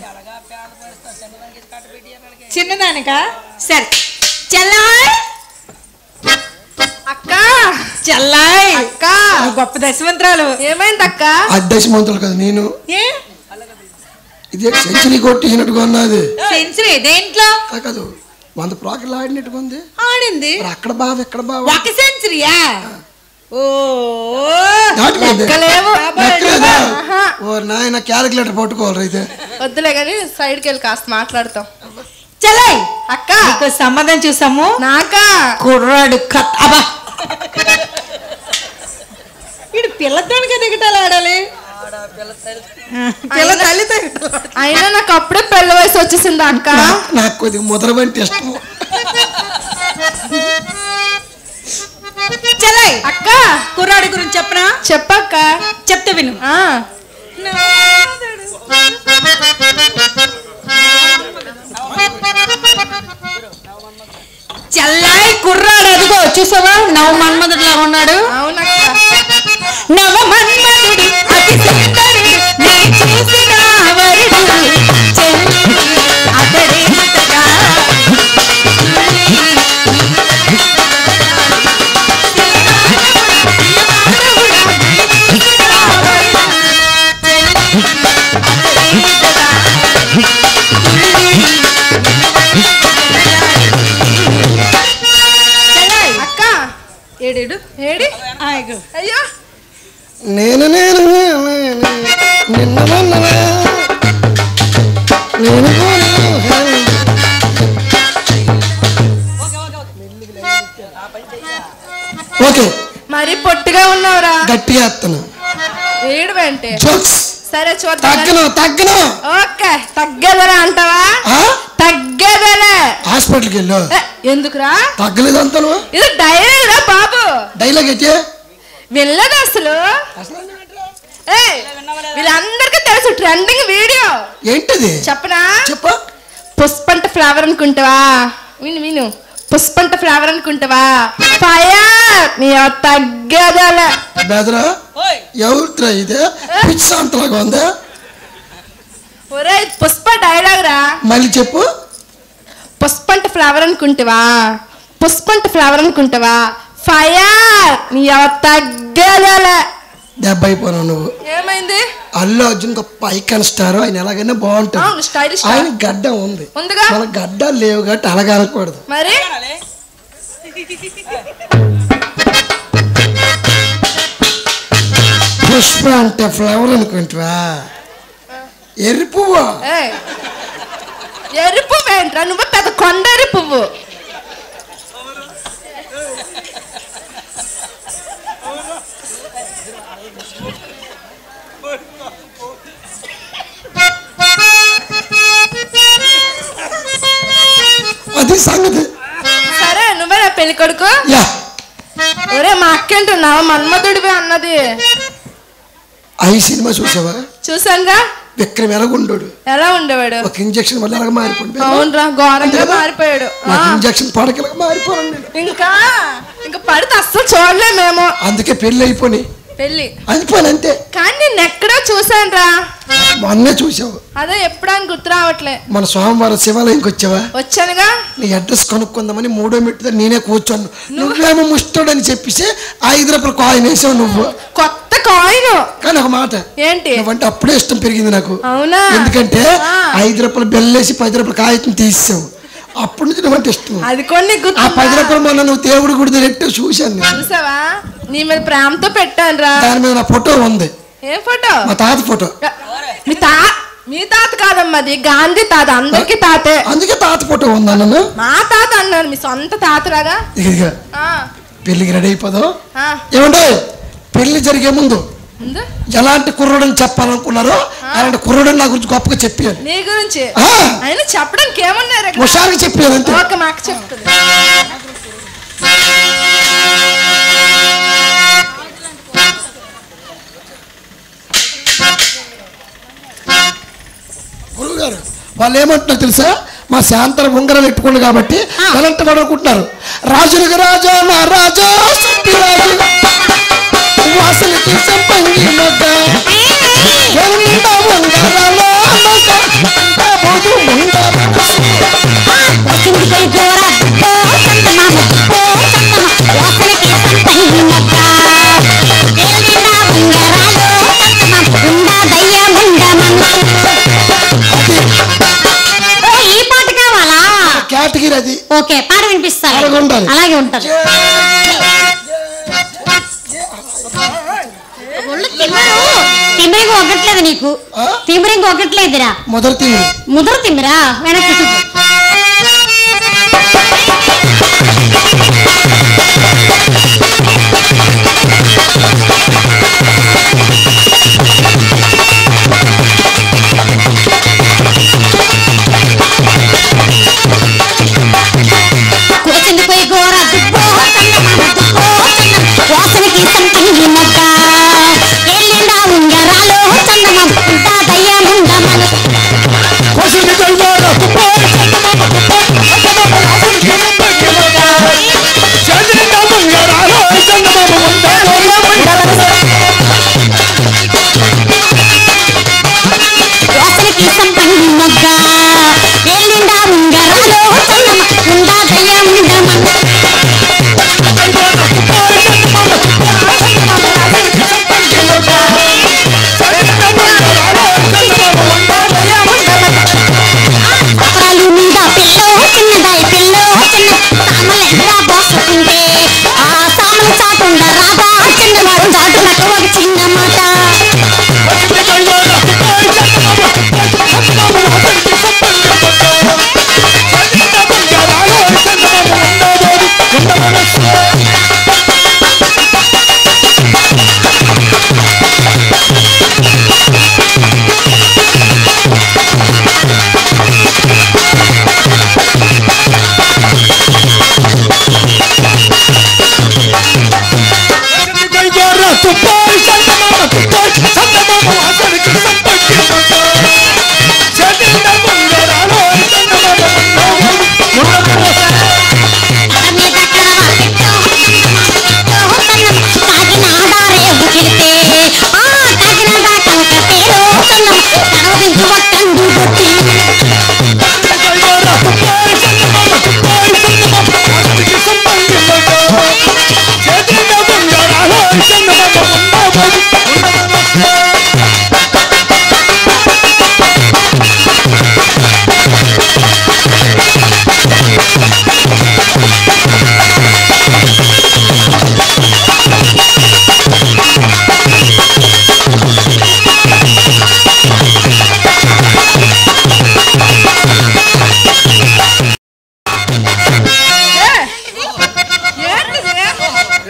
చిన్నదానికా? సరే. చెల్లాయ్ అక్క, చెల్లాయ్ అక్క, గొప్ప దశమంత్రాలు. ఏమైంది అక్క? అడ్డశమంత్రాలు కదా నేను. ఇదే సెంచరీ కొట్టేసినట్టుగా ఉన్నది. సెంచరీ దేంట్లో? కాదు, వంద ప్రోకర్లు ఆడినట్టుగా ఉంది. ఆడింది. అక్కడ బావ ఎక్కడ బావ? ఒక సెంచరీయా? ఓ నాయన క్యాలిక్యులేటర్ పట్టుకోవాలి. అయితే వద్దులే కానీ సైడ్కి వెళ్ళి కాస్త మాట్లాడతాం. చలాయ్ అక్క, నీకు సంబంధం చూసాము. నాకా కుర్రాడు కత్. అబ్బా, ఇడు పిల్లతోనికే దిగటాలు ఆడాలి. పిల్ల తల్లితో. అయినా నాకు అప్పుడే పెళ్లి వయసు వచ్చేసింది అక్క. నాకు కొద్దిగా ముద్రబంటి ఇష్టం. చలాయ్ అక్క, కుర్రాడి గురించి చెప్పనా? చెప్పక్క. చెప్తే విను. చల్లాయి కుర్రాడు అదిగో చూసావా, నవ మన్మధుడిలా ఉన్నాడు. అవునక్క. నవ మన్మధుడి అతి సుందరుడు నీ చూసిన వరుడు అతడే ఏడేడు ఏడి. అయ్యో, నేను నేను నిన్న ఓకే. మరి పొట్టిగా ఉన్నావురా. గట్టిగా వస్తాను. ఏడు అంటే సరే చూద్దాం. తగ్గను తగ్గను. ఓకే, తగ్గదరా అంటావా? తగ్గదలే. హాస్పిటల్కి వెళ్ళు. ఎందుకురా? తగ్గలేదు అంటాను. ఇది డైలాగ్ రా బాబు. డైలాగ్ అయితే వెళ్ళదు అసలు. ఏయ్, వీళ్ళందరికీ తెలుసు ట్రెండింగ్ వీడియో ఏంటిది చెప్పనా? చెప్పు. పుష్పంట ఫ్లవర్ అనుకుంటావా? విను విను పుష్పంట ఫ్లవర్ అనుకుంటావా? ఫైర్ నీ తగ్గదలే. బెదరా ఎవరితో ఇదే పిచ్చి అంతలాగా ఉందా? ఒరే పుష్ప డైలాగ్ రా. మళ్ళీ చెప్పు. పుష్పంట ఫ్లవర్ అనుకుంటావా? పుష్పంట ఫ్లవర్ అనుకుంటావా? ఫైర్ నీ తగ్గదలే. దెబ్బ అయిపోయినావు నువ్వు. ఏమైంది? అల్లు అర్జున్ గొప్ప ఐకాన్ స్టార్, ఆయన ఎలాగైనా బాగుంటాడు. ఆయన గడ్డ ఉంది, మన గడ్డ లేవు కాబట్టి అలాగే అనకూడదు. మరి పుష్ప అంటే ఫ్లవర్ అనుకుంటావా? ఎర్రి పువ్వు. ఎర్రి పువ్వు ఏంట్రా? నువ్వు పెద్ద కొండరి పువ్వు. అది సంగతి. సరే నువ్వే నా పెళ్లి కొడుకు. ఒరే మా అక్కేంటున్నావు మన్మధుడివే అన్నది. ఐ సినిమా చూసావా? చూసానుగా. విక్రమ్ ఎలాగుండోడు? ఎలా ఉండేవాడు? ఒక ఇంజక్షన్ వల్ల ఎలాగ మారిపోయాడు. అవునరా ఘోరంగా మారిపోయాడు. ఇంజక్షన్ పడకలాగా మారిపోయాడు. ఇంకా ఇంకా పడితే అస్సలు చూడలే మేము. అందుకే పెళ్లి అయిపోయి పెళ్లి అయిపోయి అంతే. కానీ నేను ఎక్కడో చూసాను రా. మొన్నే చూసావు. అదే ఎప్పుడని గుర్తు రావట్లే. మన సోమవారం శివాలయంకి వచ్చావా? వచ్చానుగా. నీ అడ్రస్ కనుక్కుందామని మూడో మెట్టు నేనే కూర్చోను. నువ్వేమో ముష్టోడని చెప్పేసి ఐదు రూపాయలు కాయిన్ వేసావు నువ్వు. కొత్త కాయిన్. కానీ ఒక మాట ఏంటి? నువ్వంటే అప్పుడే ఇష్టం పెరిగింది నాకు. అవునా? ఎందుకంటే ఐదు రూపాయలు బెల్లేసి పది రూపాయలు కాగితం తీసావు. అప్పటి నుంచి నువ్వంటే ఇష్టం. అది కొన్ని ఆ పది రూపాయలు మొన్న నువ్వు దేవుడి గుడి రెట్టు చూశాను. చూసావా? నీ మీద ప్రేమతో పెట్టాను రా. దాని మీద నా ఫోటో ఉంది. ఏ ఫోటో? మా తాత ఫోటో. మీ తా మీ తాత కాదమ్మా, అది గాంధీ తాత. అందరికి తాతే. అందుకే తాత ఫోటో ఉందా? నన్ను మా తాత అన్నారు. మీ సొంత తాతలాగా. ఇక పెళ్లికి రెడీ అయిపోదాం. ఏమంటే పెళ్లి జరిగే ముందు ఎలాంటి కుర్రోడని చెప్పాలనుకున్నారో అలాంటి కుర్రోడని నా గురించి గొప్పగా చెప్పాను. నీ గురించి ఆయన చెప్పడానికి ఏమన్నారు? హుషారుగా చెప్పాను అంతే. ఓకే మాకు చెప్తుంది. గురువు గారు వాళ్ళు ఏమంటున్నారు తెలుసా? మా శాంతర ఉంగరాలు పెట్టుకోండి కాబట్టి ఎలాంటి వాడు అనుకుంటున్నారు. రాజులకు రాజా నా రాజా వాసనకి సంపంగి మొగ్గ కేటగిరీ అది. ఓకే పాట వినిపిస్తారు. అలాగే ఉంటారు. తిమ్మిరింగ్ ఒక్కట్లేదు నీకు. తిమ్మిరింగ్ ఒక్కట్లేదురా. మొదటి తిమ్మిరి ముదర తిమ్మిరా వెనక్కి. కోసిందిపోయి గోర దుబ్బో వాసనకి సంపంగి మొగ్గ ఎల్లిండా ఉంగరాలు చందమం ఉంటా దయ్యముండమను. కోసిందిపోయి గోర దుబ్బో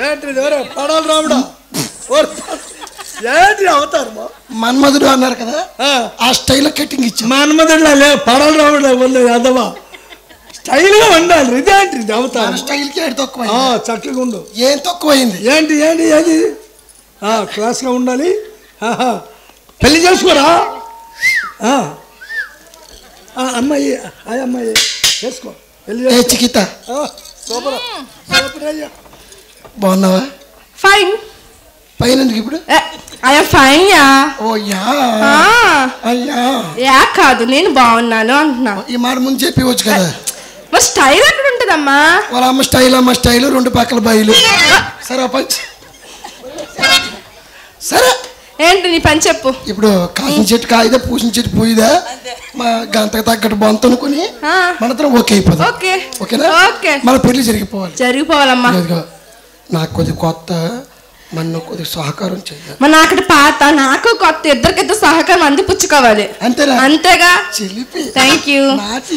ఏంటి పడాలి రాముడా ఏంటి అవుతారు మన్మధుడు అన్నారు కదా ఆ స్టైల్ కటింగ్ ఇచ్చి మన్మధుడులా లే పడాలి రాముడా వల్ల యాదవా స్టైల్ గా ఉండాలి ఇదేంటి ఇది అవుతారు స్టైల్ కి ఏడు తక్కువ చక్కగా ఉండు ఏం తక్కువైంది ఏంటి ఏంటి ఏంటి క్లాస్ గా ఉండాలి పెళ్లి చేసుకోరా అమ్మాయి ఆ అమ్మాయి చేసుకో పెళ్లి చికిత సూపర్ సూపర్ అయ్యా బాగున్నావా ఫైన్ పైన ఎందుకు ఇప్పుడు I'm fine yeah oh yeah అయ్యా యా కాదు నేను బాగున్నాను అంటున్నా ఈ మాట ముందు చెప్పవచ్చు కదా మరి స్టైల్ ఎక్కడ ఉంటుందమ్మా వాళ్ళ అమ్మ స్టైల్ అమ్మ స్టైల్ రెండు పక్కల బయలు సరే పంచ్ సరే ఏంటి నీ పని చెప్పు ఇప్పుడు కాసిన చెట్టు కాయిదా పూసిన చెట్టు పూయిదా మా గంతకు తగ్గట్టు బొంత అనుకుని మనతో ఓకే అయిపోతుంది ఓకే ఓకేనా ఓకే మన పెళ్లి జరిగిపోవాలి జరిగిపోవాలమ్మా నాకు కొద్ది కొత్త మన కొద్ది సహకారం చేయాలి మన అక్కడ పాత నాకు కొత్త ఇద్దరికిద్దరు సహకారం అందిపుచ్చుకోవాలి అంతేనా అంతేగా చిలిపి థ్యాంక్ యూ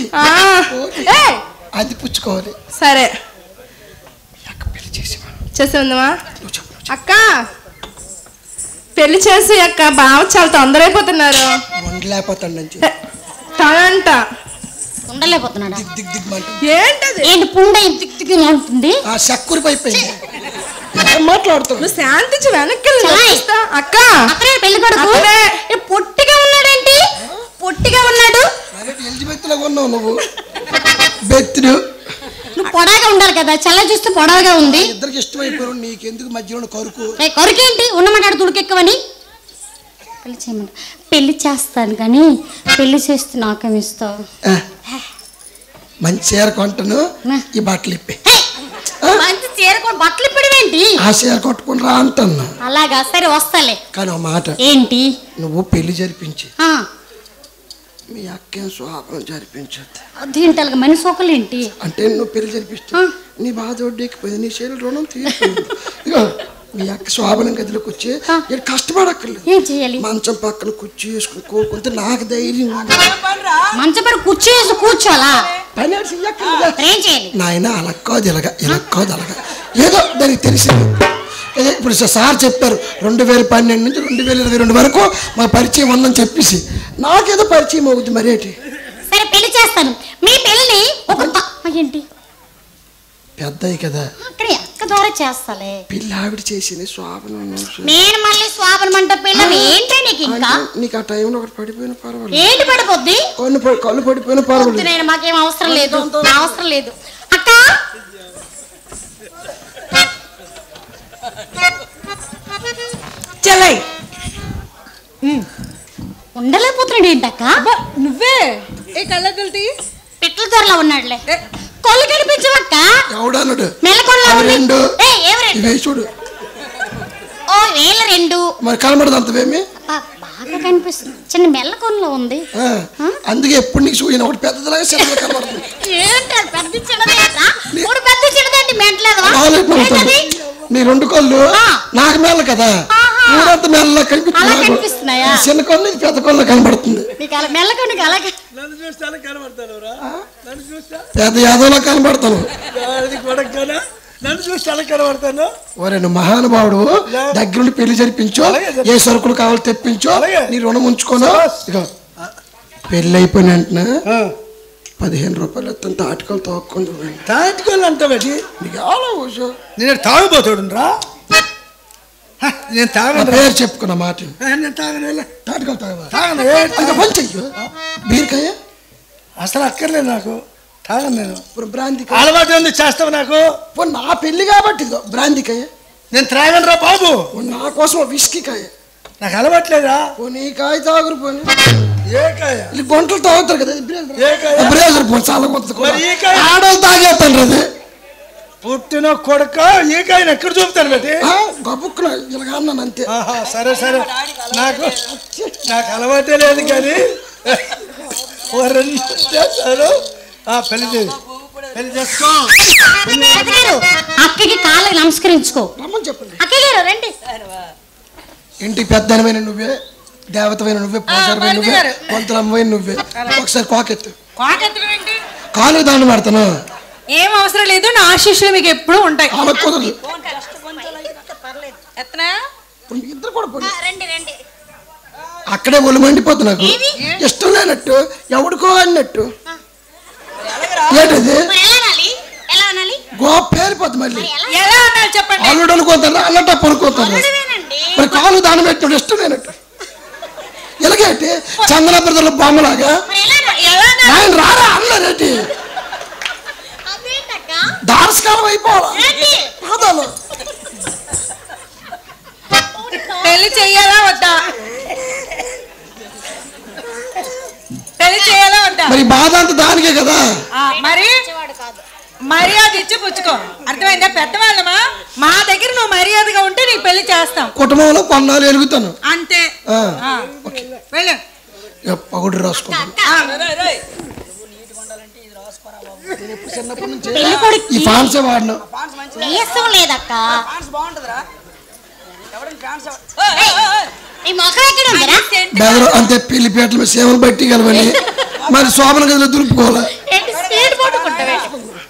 అది పుచ్చుకోవాలి సరే పెళ్లి చేసి చేసి ఉందమ్మా అక్క పెళ్లి చేసి అక్క బావ చాలా తొందర అయిపోతున్నారు ఉండలేకపోతాడు తనంట ఉండలేకపోతున్నాడా దిగ్ దిగ్ ఏంటది ఏంటి పుండ దిక్ దిగ్ ఉంటుంది ఆ చక్కురి పైపోయింది మాట్లాడుతాడు నువ్వు శాంతించి వెనక్కి అక్క అక్కడే పెళ్లి కొడుకు పొట్టిగా ఉన్నాడేంటి పొట్టిగా ఉన్నాడు ఎలిజబెత్ లాగా ఉన్నావు నువ్వు బెత్తుడు నువ్వు పొడగా ఉండాలి కదా చల్ల చూస్తే పొడగా ఉంది ఇద్దరికి ఇష్టమైపోయారు నీకెందుకు మధ్యలో కరుకు కరుకేంటి ఉన్నమాటాడు తుడికెక్కవని పెళ్లి చేయమంట పెళ్లి చేస్తాను కానీ పెళ్లి చేస్తే నాకేమి ఇస్తావు మంచి చీర కొంటాను ఈ బట్టలు ఇప్పి మంచి చీర బట్టలు ఇప్పడమేంటి ఆ చీర కొట్టుకుని రా అంటున్నా అలాగా సరే వస్తాలే కానీ ఆ మాట ఏంటి నువ్వు పెళ్లి జరిపించి మీ అక్కేం శోభనం జరిపించద్దు అదేంటి మనిషి ఒకలేంటి అంటే నువ్వు పెళ్లి జరిపిస్తా నీ బాధ వడ్డీకిపోయింది నీ శరీర రుణం తీరిపోయింది ఇగో మీ అక్క శోభనం గదిలోకి వచ్చి ఇక్కడ కష్టపడక్కర్లేదు ఏం చేయాలి మంచం పక్కన కుర్చీ వేసుకుని కోరుకుంటే నాకు ధైర్యం మంచం పక్కన కుర్చీ వేసి కూర్చోవాలా పని ఏం చేయాలి నాయన అలా కాదు ఇలాగా ఇలా కాదు అలాగా ఏదో దానికి తెలిసింది ఇప్పుడు సార్ చెప్పారు రెండు వేల పన్నెండు నుంచి రెండు వేల ఇరవై రెండు వరకు మా పరిచయం ఉందని చెప్పేసి నాకేదో పరిచయం అవుద్ది మరేంటి సరే పెళ్లి చేస్తాను మీ పెళ్ళి ఒక ఏంటి పెద్దయి కదా అక్కడ అక్క ద్వారా చేస్తాలే పిల్ల ఆవిడ చేసింది శోభనం నేను మళ్ళీ శోభనం అంటే పిల్ల ఏంటి నీకు ఇంకా నీకు ఆ టైంలో ఒకటి పడిపోయిన పర్వాలేదు ఏంటి పడిపోద్ది కళ్ళు కళ్ళు పడిపోయిన పర్వాలేదు నేను మాకేం అవసరం లేదు అవసరం లేదు అక్క చలై ఉండలేకపోతున్నాడు ఏంటక్క నువ్వే ఏ కళ్ళగల్తి పిట్ల త్వరలో ఉన్నాడులే కొల్లు కనిపించవక్క ఎవడన్నాడు మెల్లకొల్లా రెండు ఇవే చూడు ఓ వేల రెండు మరి కనబడదు అంతవేమి బాగా కనిపిస్తుంది చిన్న మెల్లకొల్లో ఉంది అందుకే ఎప్పుడు నీకు చూసిన ఒకటి పెద్దదిలాగా చిన్నగా కనబడుతుంది ఏంటి పెద్ద చిన్నదేంట్రా మూడు పెద్ద చిన్నదేంటి మెంటలేదు నీ రెండు కళ్ళు నాకు మేళ కదా మూడంత మేళ కనిపిస్తున్నాయా చిన్న కళ్ళు పెద్ద కళ్ళు కనబడుతుంది మెల్లకొండకి అలాగే పెద్ద యాదవ్లా కనబడతాను నన్ను చూసి అలా కనబడతాను ఒరే నువ్వు మహానుభావుడు దగ్గరుండి పెళ్లి జరిపించు ఏ సరుకులు కావాలి తెప్పించు నీ రుణం ఉంచుకోను ఇక పెళ్లి అయిపోయిన వెంటనే పదిహేను రూపాయలు ఎత్తాను తాటికలు తోక్కుంటూ తాటికలు అంటావేటి నీకు ఆలో నేను తాగుపోతాడు రా నేను తాగను పేరు చెప్పుకున్న మాట నేను తాగను తాటికలు తాగవా తాగను పంచయ్యో బీరకాయ అసలు అక్కర్లేదు నాకు తాగను నేను బ్రాంతి అలవాటు ఉంది చేస్తావు నాకు నా పెళ్లి కాబట్టి బ్రాంతికాయ నేను త్రాగను రా బాబు నా కోసం విస్కీ కాయ నాకు అలవాట్లేదా నీ కాయ తాగురు పోనీ ఏ కాయ గొంటలు తాగుతారు కదా ఏ కాయ బ్రేజర్ పోనీ చాలా మొత్తం ఆడవాళ్ళు తాగేస్తాను అది పుట్టిన కొడుక ఏ కాయను ఎక్కడ చూపుతాను బట్టి గబుక్కున ఇలాగా అన్నాను అంతే సరే సరే నాకు నాకు అలవాటే లేదు కానీ చేస్తారు పెళ్లి పెళ్లి చేసుకో అక్కకి కాళ్ళకి నమస్కరించుకో రమ్మని చెప్పండి అక్కయ్య గారు రండి ఇంటికి పెద్దనమైన నువ్వే దేవతమైన నువ్వే పూజారమైన నువ్వే కొంతలమ్మమైన నువ్వే ఒకసారి కాకెత్తు కాలు దాన్ని పెడతాను ఏం అవసరం లేదు నా ఆశీస్సులు మీకు ఎప్పుడు ఉంటాయి అలా కుదరదు ఎత్తనా ఇప్పుడు మీ ఇద్దరు కూడా పోనీ. రండి రండి అక్కడే ఒళ్ళు మండిపోతుంది నాకు ఇష్టం లేనట్టు ఎవడికో అన్నట్టు ఏంటది మరి ఎలా అనాలి ఎలా అనాలి గోప పేరిపోతుంది మళ్ళీ ఎలా అనాలి చెప్పండి అల్లుడు అనుకోతారు అల్లట పనుకోతారు అల్లుడివేనండి. మరి కాలు దానం పెట్టినట్టు ఇష్టం లేనట్టు ఎలాగేంటి చందన బ్రదర్ల బొమ్మలాగా మరి ఎలా అనాలి ఎలా అనాలి ఆయన రారా అన్నారేంటి అదేంటక్క దార్శకాలం అయిపోవాలి ఏంటి పాదాలు పెళ్లి చెయ్యాలా వద్దా పెళ్లి చేయాలా వద్దా మరి బాధ అంతా దానికే కదా ఆ, మరి వాడు కాదు మర్యాద ఇచ్చి పుచ్చుకో అర్థమైందా పెద్దవాళ్ళమా మా దగ్గర నువ్వు మర్యాదగా ఉంటే నీకు పెళ్లి చేస్తాం కుటుంబంలో కొన్నాళ్ళు ఎలుగుతాను అంతే ఆ. ఆ. వెళ్ళు పగుడు రాసుకుంటాను ఆ. చిన్నప్పటి నుంచి పెళ్లి కొడుకు ఈ ఫాన్సే వాడినా నీసం లేదక్క ఫ్యాన్స్ బాగుంటుందిరా ఎవరైనా ఫ్యాన్స్ ఈ మొఖం ఎక్కడ ఉందిరా బెదరు అంతే పెళ్లిపేటల మీద సేవలు బట్టి కలవని మరి శోభన గదిలో దులుపుకోవాలి ఏంటి స్పీడ్ పట్టుకుంటావే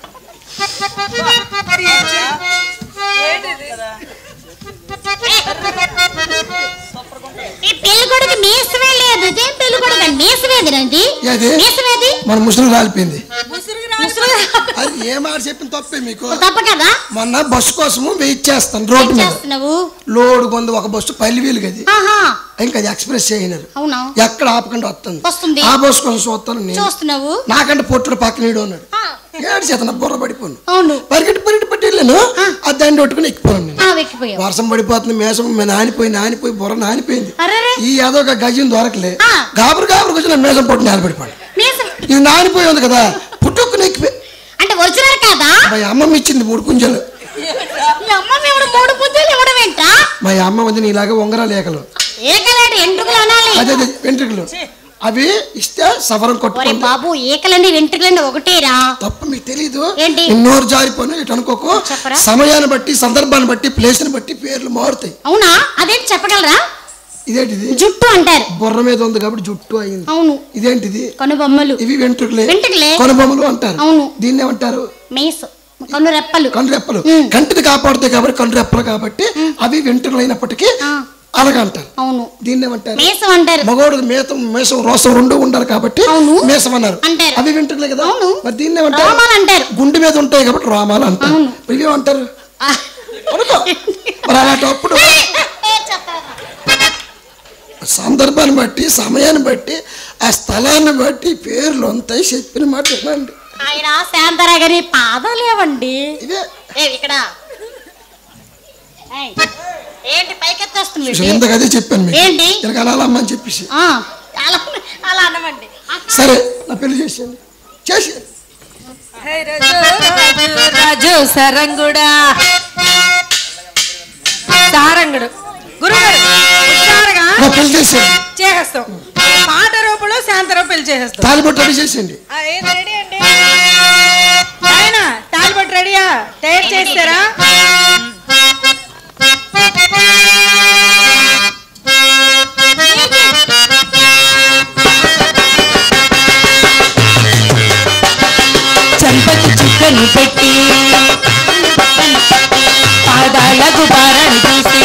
ఈ పెళ్లి కొడుకు మీసమే లేదు ఇదేం పెళ్లి కొడుకు అండి మీసమేదిరండి ఏది? మీసమేది మన ముసలి రాలిపోయింది ముసురుగా రా. అది ఏ మాట చెప్పిన తప్పే మీకు తప్ప కదా మొన్న బస్సు కోసము వెయిట్ చేస్తాను రోడ్డు ఏం మీద చేస్తున్నావు లోడ్ కొంది ఒక బస్సు పల్లి వీలు గది ఆహా ఇంకా అది ఎక్స్ప్రెస్ చేయనారు అవునా ఎక్కడ ఆపకుండా వస్తుంది వస్తుంది. ఆ బస్సు కోసం చూస్తాను నేను చూస్తున్నావు నాకంటే పొట్టుడు పక్కన ఈడు ఉన్నాడు ఆ, ఏడు చేత బుర్ర పడిపోను అవును పరిగెట్టి పరిగెట్టి పట్టి వెళ్ళాను ఆ దాన్ని కొట్టుకుని ఎక్కిపోయాను నేను ఆ వెక్కిపోయావు వర్షం పడిపోతుంది మేసం నానిపోయి నానిపోయి బుర్ర నానిపోయింది అరే ఈ ఏదో ఒక గజం దొరకలే ఆ. గాబరు గాబరు వచ్చిన మేసం పట్టు నిలబడిపోయాడు మీసం ఇది నానిపోయి ఉంది కదా పుట్టుకుని ఎక్కిపోయి అంటే ఒరిజినల్ కాదా మా అమ్మమ్మ ఇచ్చింది మూడు కుంజలు మీ అమ్మ ఎవడు మూడు పుంజలు ఇవ్వడం ఏంటా మా అమ్మ ఉంది నీలాగా ఉంగరాలు ఏకలు ఏకలాంటి ఎంట్రుకలు అనాలి అదే అదే వెంట్రుకలు అవి ఇస్తే సవరం ఒరే కొట్టుకుంటా బాబు ఏకలండి వెంట్రుకలండి ఒకటేరా తప్ప మీకు తెలీదు ఏంటి? నోరు జారిపోయినా ఇటు అనుకోకు చెప్పరా? సమయాన్ని బట్టి సందర్భాన్ని బట్టి ప్లేస్ని బట్టి పేర్లు మారుతాయి అవునా అదేంటి చెప్పగలరా ఇదేంటిది జుట్టు అంటారు బుర్ర మీద ఉంది కాబట్టి జుట్టు అయింది అవును ఇదేంటిది కనుబొమ్మలు ఇవి వెంట్రుకలే వెంట్రుకలే. కొనబొమ్మలు అంటారు అవును. దీన్ని ఏమంటారు మేస్ కన్ను రెప్పలు కండ్రు రెప్పలు ఉమ్. కంటిని కాపాడుతాయి కాబట్టి కండ్రు రెప్పలు కాబట్టి అవి వెంట్రుకలు అయినప్పటికీ ఆ, అలాగ అంటారు అవును దీన్ని ఏమంటారు మేసం అంటారు మగోడు మేతం మేసం రోసం రెండు ఉండాలి కాబట్టి అవును. మేసం అన్నారు అంటారు. అవి వెంట్రుకలే కదా అవును. మరి దీన్ని ఏమంటారు రోమాలు అంటారు గుండె మీద ఉంటాయి కాబట్టి రోమాలు అంటారు అవును. మరి ఇవేమంటారు ఆ. అనుకో మరి అలాంటప్పుడు ఏ చెప్తారా? సందర్భాన్ని బట్టి సమయాన్ని బట్టి ఆ స్థలాన్ని బట్టి పేర్లు ఉంటాయి చెప్పిన మాట వినండి ఆయన శాంతరా గారి పాదాలేవండి ఇదే ఏ ఇక్కడ ఏయ్, ఏంటి పైకెత్తేస్తుంది ఇంతకు అదే చెప్పాను మీకు ఏంటి ఇలా అనాలమ్మా అని చెప్పేసి ఆ, అలా అలా అనమండి సరే నా పెళ్లి చేసేయండి చేసి హే రాజు, రాజు, రాజు సరంగుడా సారంగుడు గురుగారు హుషారుగా నా పెళ్లి చేసేయండి చేసేస్తాం పాట రూపంలో శాంతరావు పెళ్లి చేసేస్తాం తాలిబొట్టు రెడీ చేసేయండి ఆ, ఏది రెడీ అండి ఆయన తాలిబొట్టు రెడీయా తయారు చేస్తారా చంపకు చుక్కను పెట్టి పాదాలకు బారాలు తీసి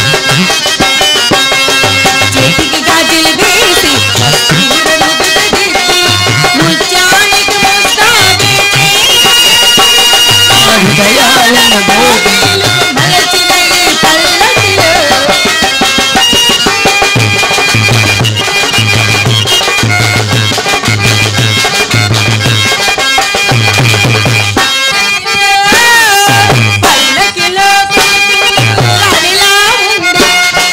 చేతికి గాజులు వేసి కస్తూరను దిద్ది, ముత్యానికి ముస్తాబేసి, హృదయాలను మోగి మలచిన ఈ పల్లకిలో పల్లకిలో రాణిలా ఉంది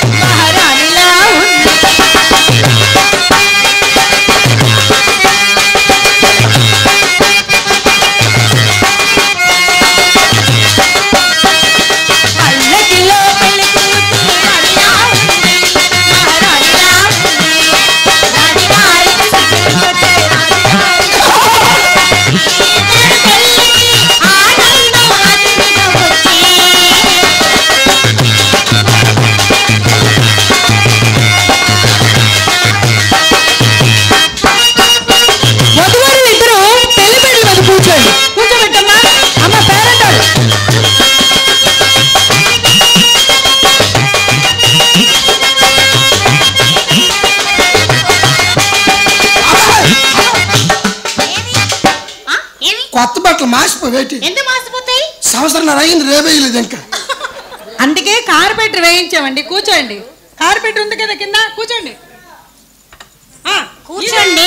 ఏంటి ఎందుకు మాసిపోతాయి? సంవత్సరం అయింది రేవేయలేదు ఇంకా. అందుకే కార్పెట్ వేయించామండి. కూర్చోండి. కార్పెట్ ఉంది కదా కింద, కూర్చోండి. కూర్చోండి.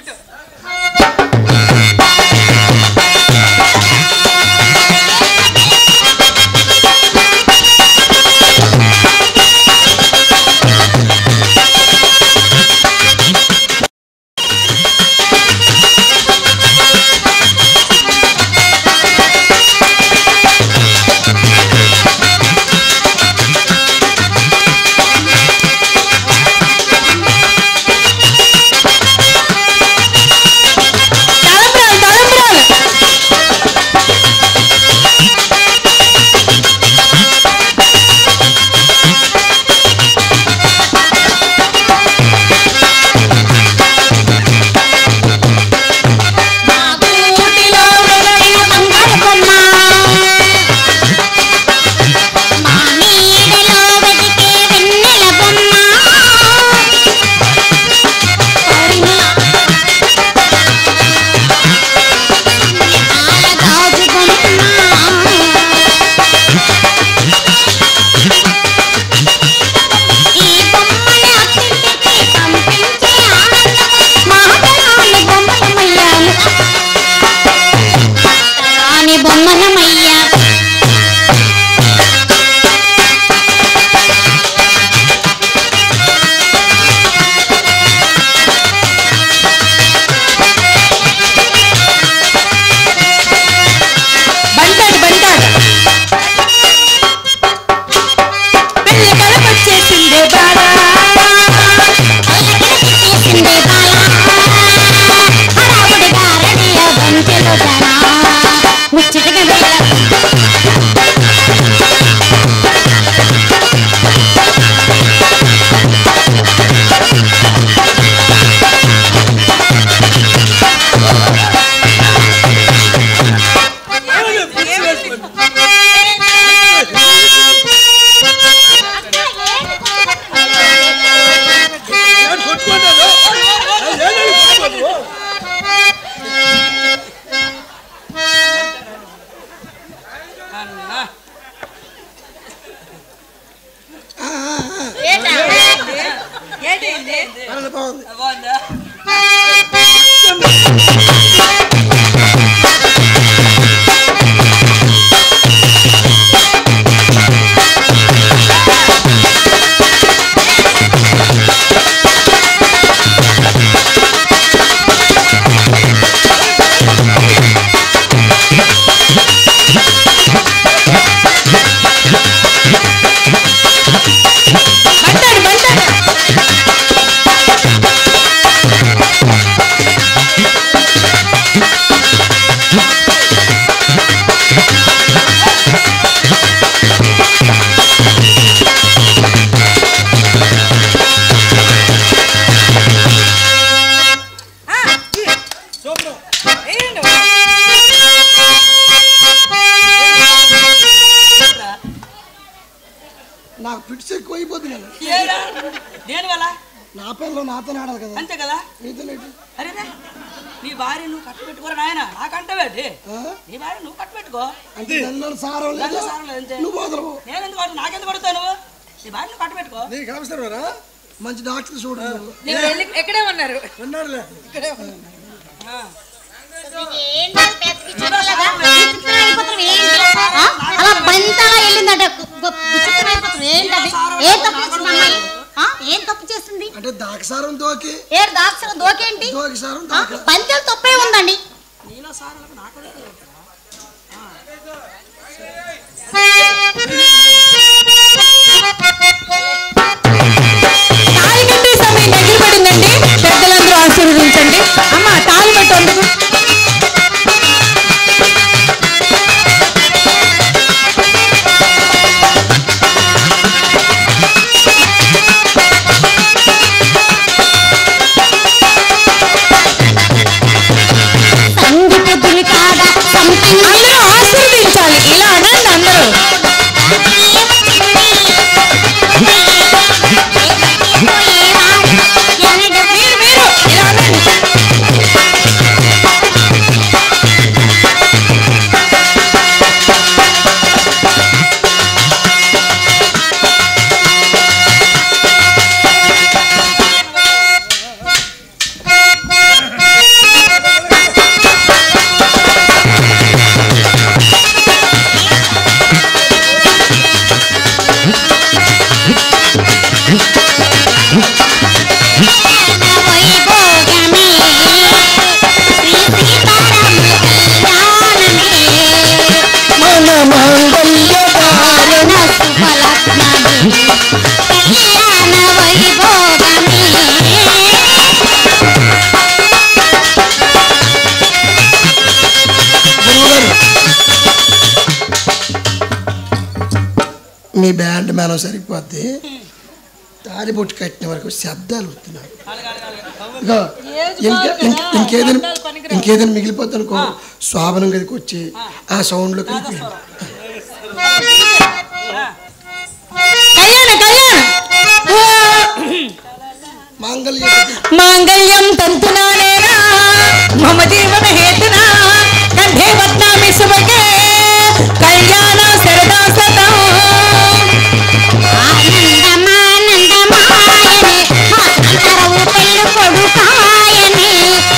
నాకు పిట్స్ ఎక్కువ అయిపోతుంది. దేనివల్ల? నా పిల్లలు నాతో ఆడాలి కదా. అంతే కదా. అరే నీ భార్య నువ్వు కట్టు పెట్టుకోరా నాయన. నాకంటావేంటి? నీ భార్య నువ్వు కట్టు పెట్టుకో. అంటే సారం లేదు. నువ్వు వదలవు. నేను ఎందుకు పడు? నాకెందుకు పడుతావు నువ్వు? నీ భార్య నువ్వు కట్టు పెట్టుకో. నీకు అవసరమరా? మంచి డాక్టర్ చూడు. ఎక్కడే ఉన్నారు? ఉన్నారులే. ఇక్కడే అలా బంతలా వెళ్ళిందట. ఏంటది? ఏం తప్పు చేసింది? ఏం తప్పు చేసింది అంటే దాక్షారం దోకి. ఏ దాక్షారం దోకేంటి? దోకిసారం బంతెలు తప్పే ఉందండి. తాళి కట్టే సమయం దగ్గర పడిందండి. పెద్దలందరూ ఆశీర్వదించండి. అమ్మ తాళి కట్టు. అందుకు సంగీత దులికాడ మీ బ్యాండ్ మేళం సరిపోద్ది. తాడి బొట్టు కట్టిన వరకు శబ్దాలు వస్తున్నాయి. ఇంకేదైనా ఇంకేదైనా మిగిలిపోద్ది అనుకో, శోభనం గదికి వచ్చి ఆ సౌండ్లో కలిపి మాంగళ్యం తంతునానేనా మమ జీవన హేతునా కంఠే వత్నామి శుభగే కళ్యాణ సరదా సదా ఆనందమానందమాయనే మా సంతరవు పెళ్ళి కొడుకాయనే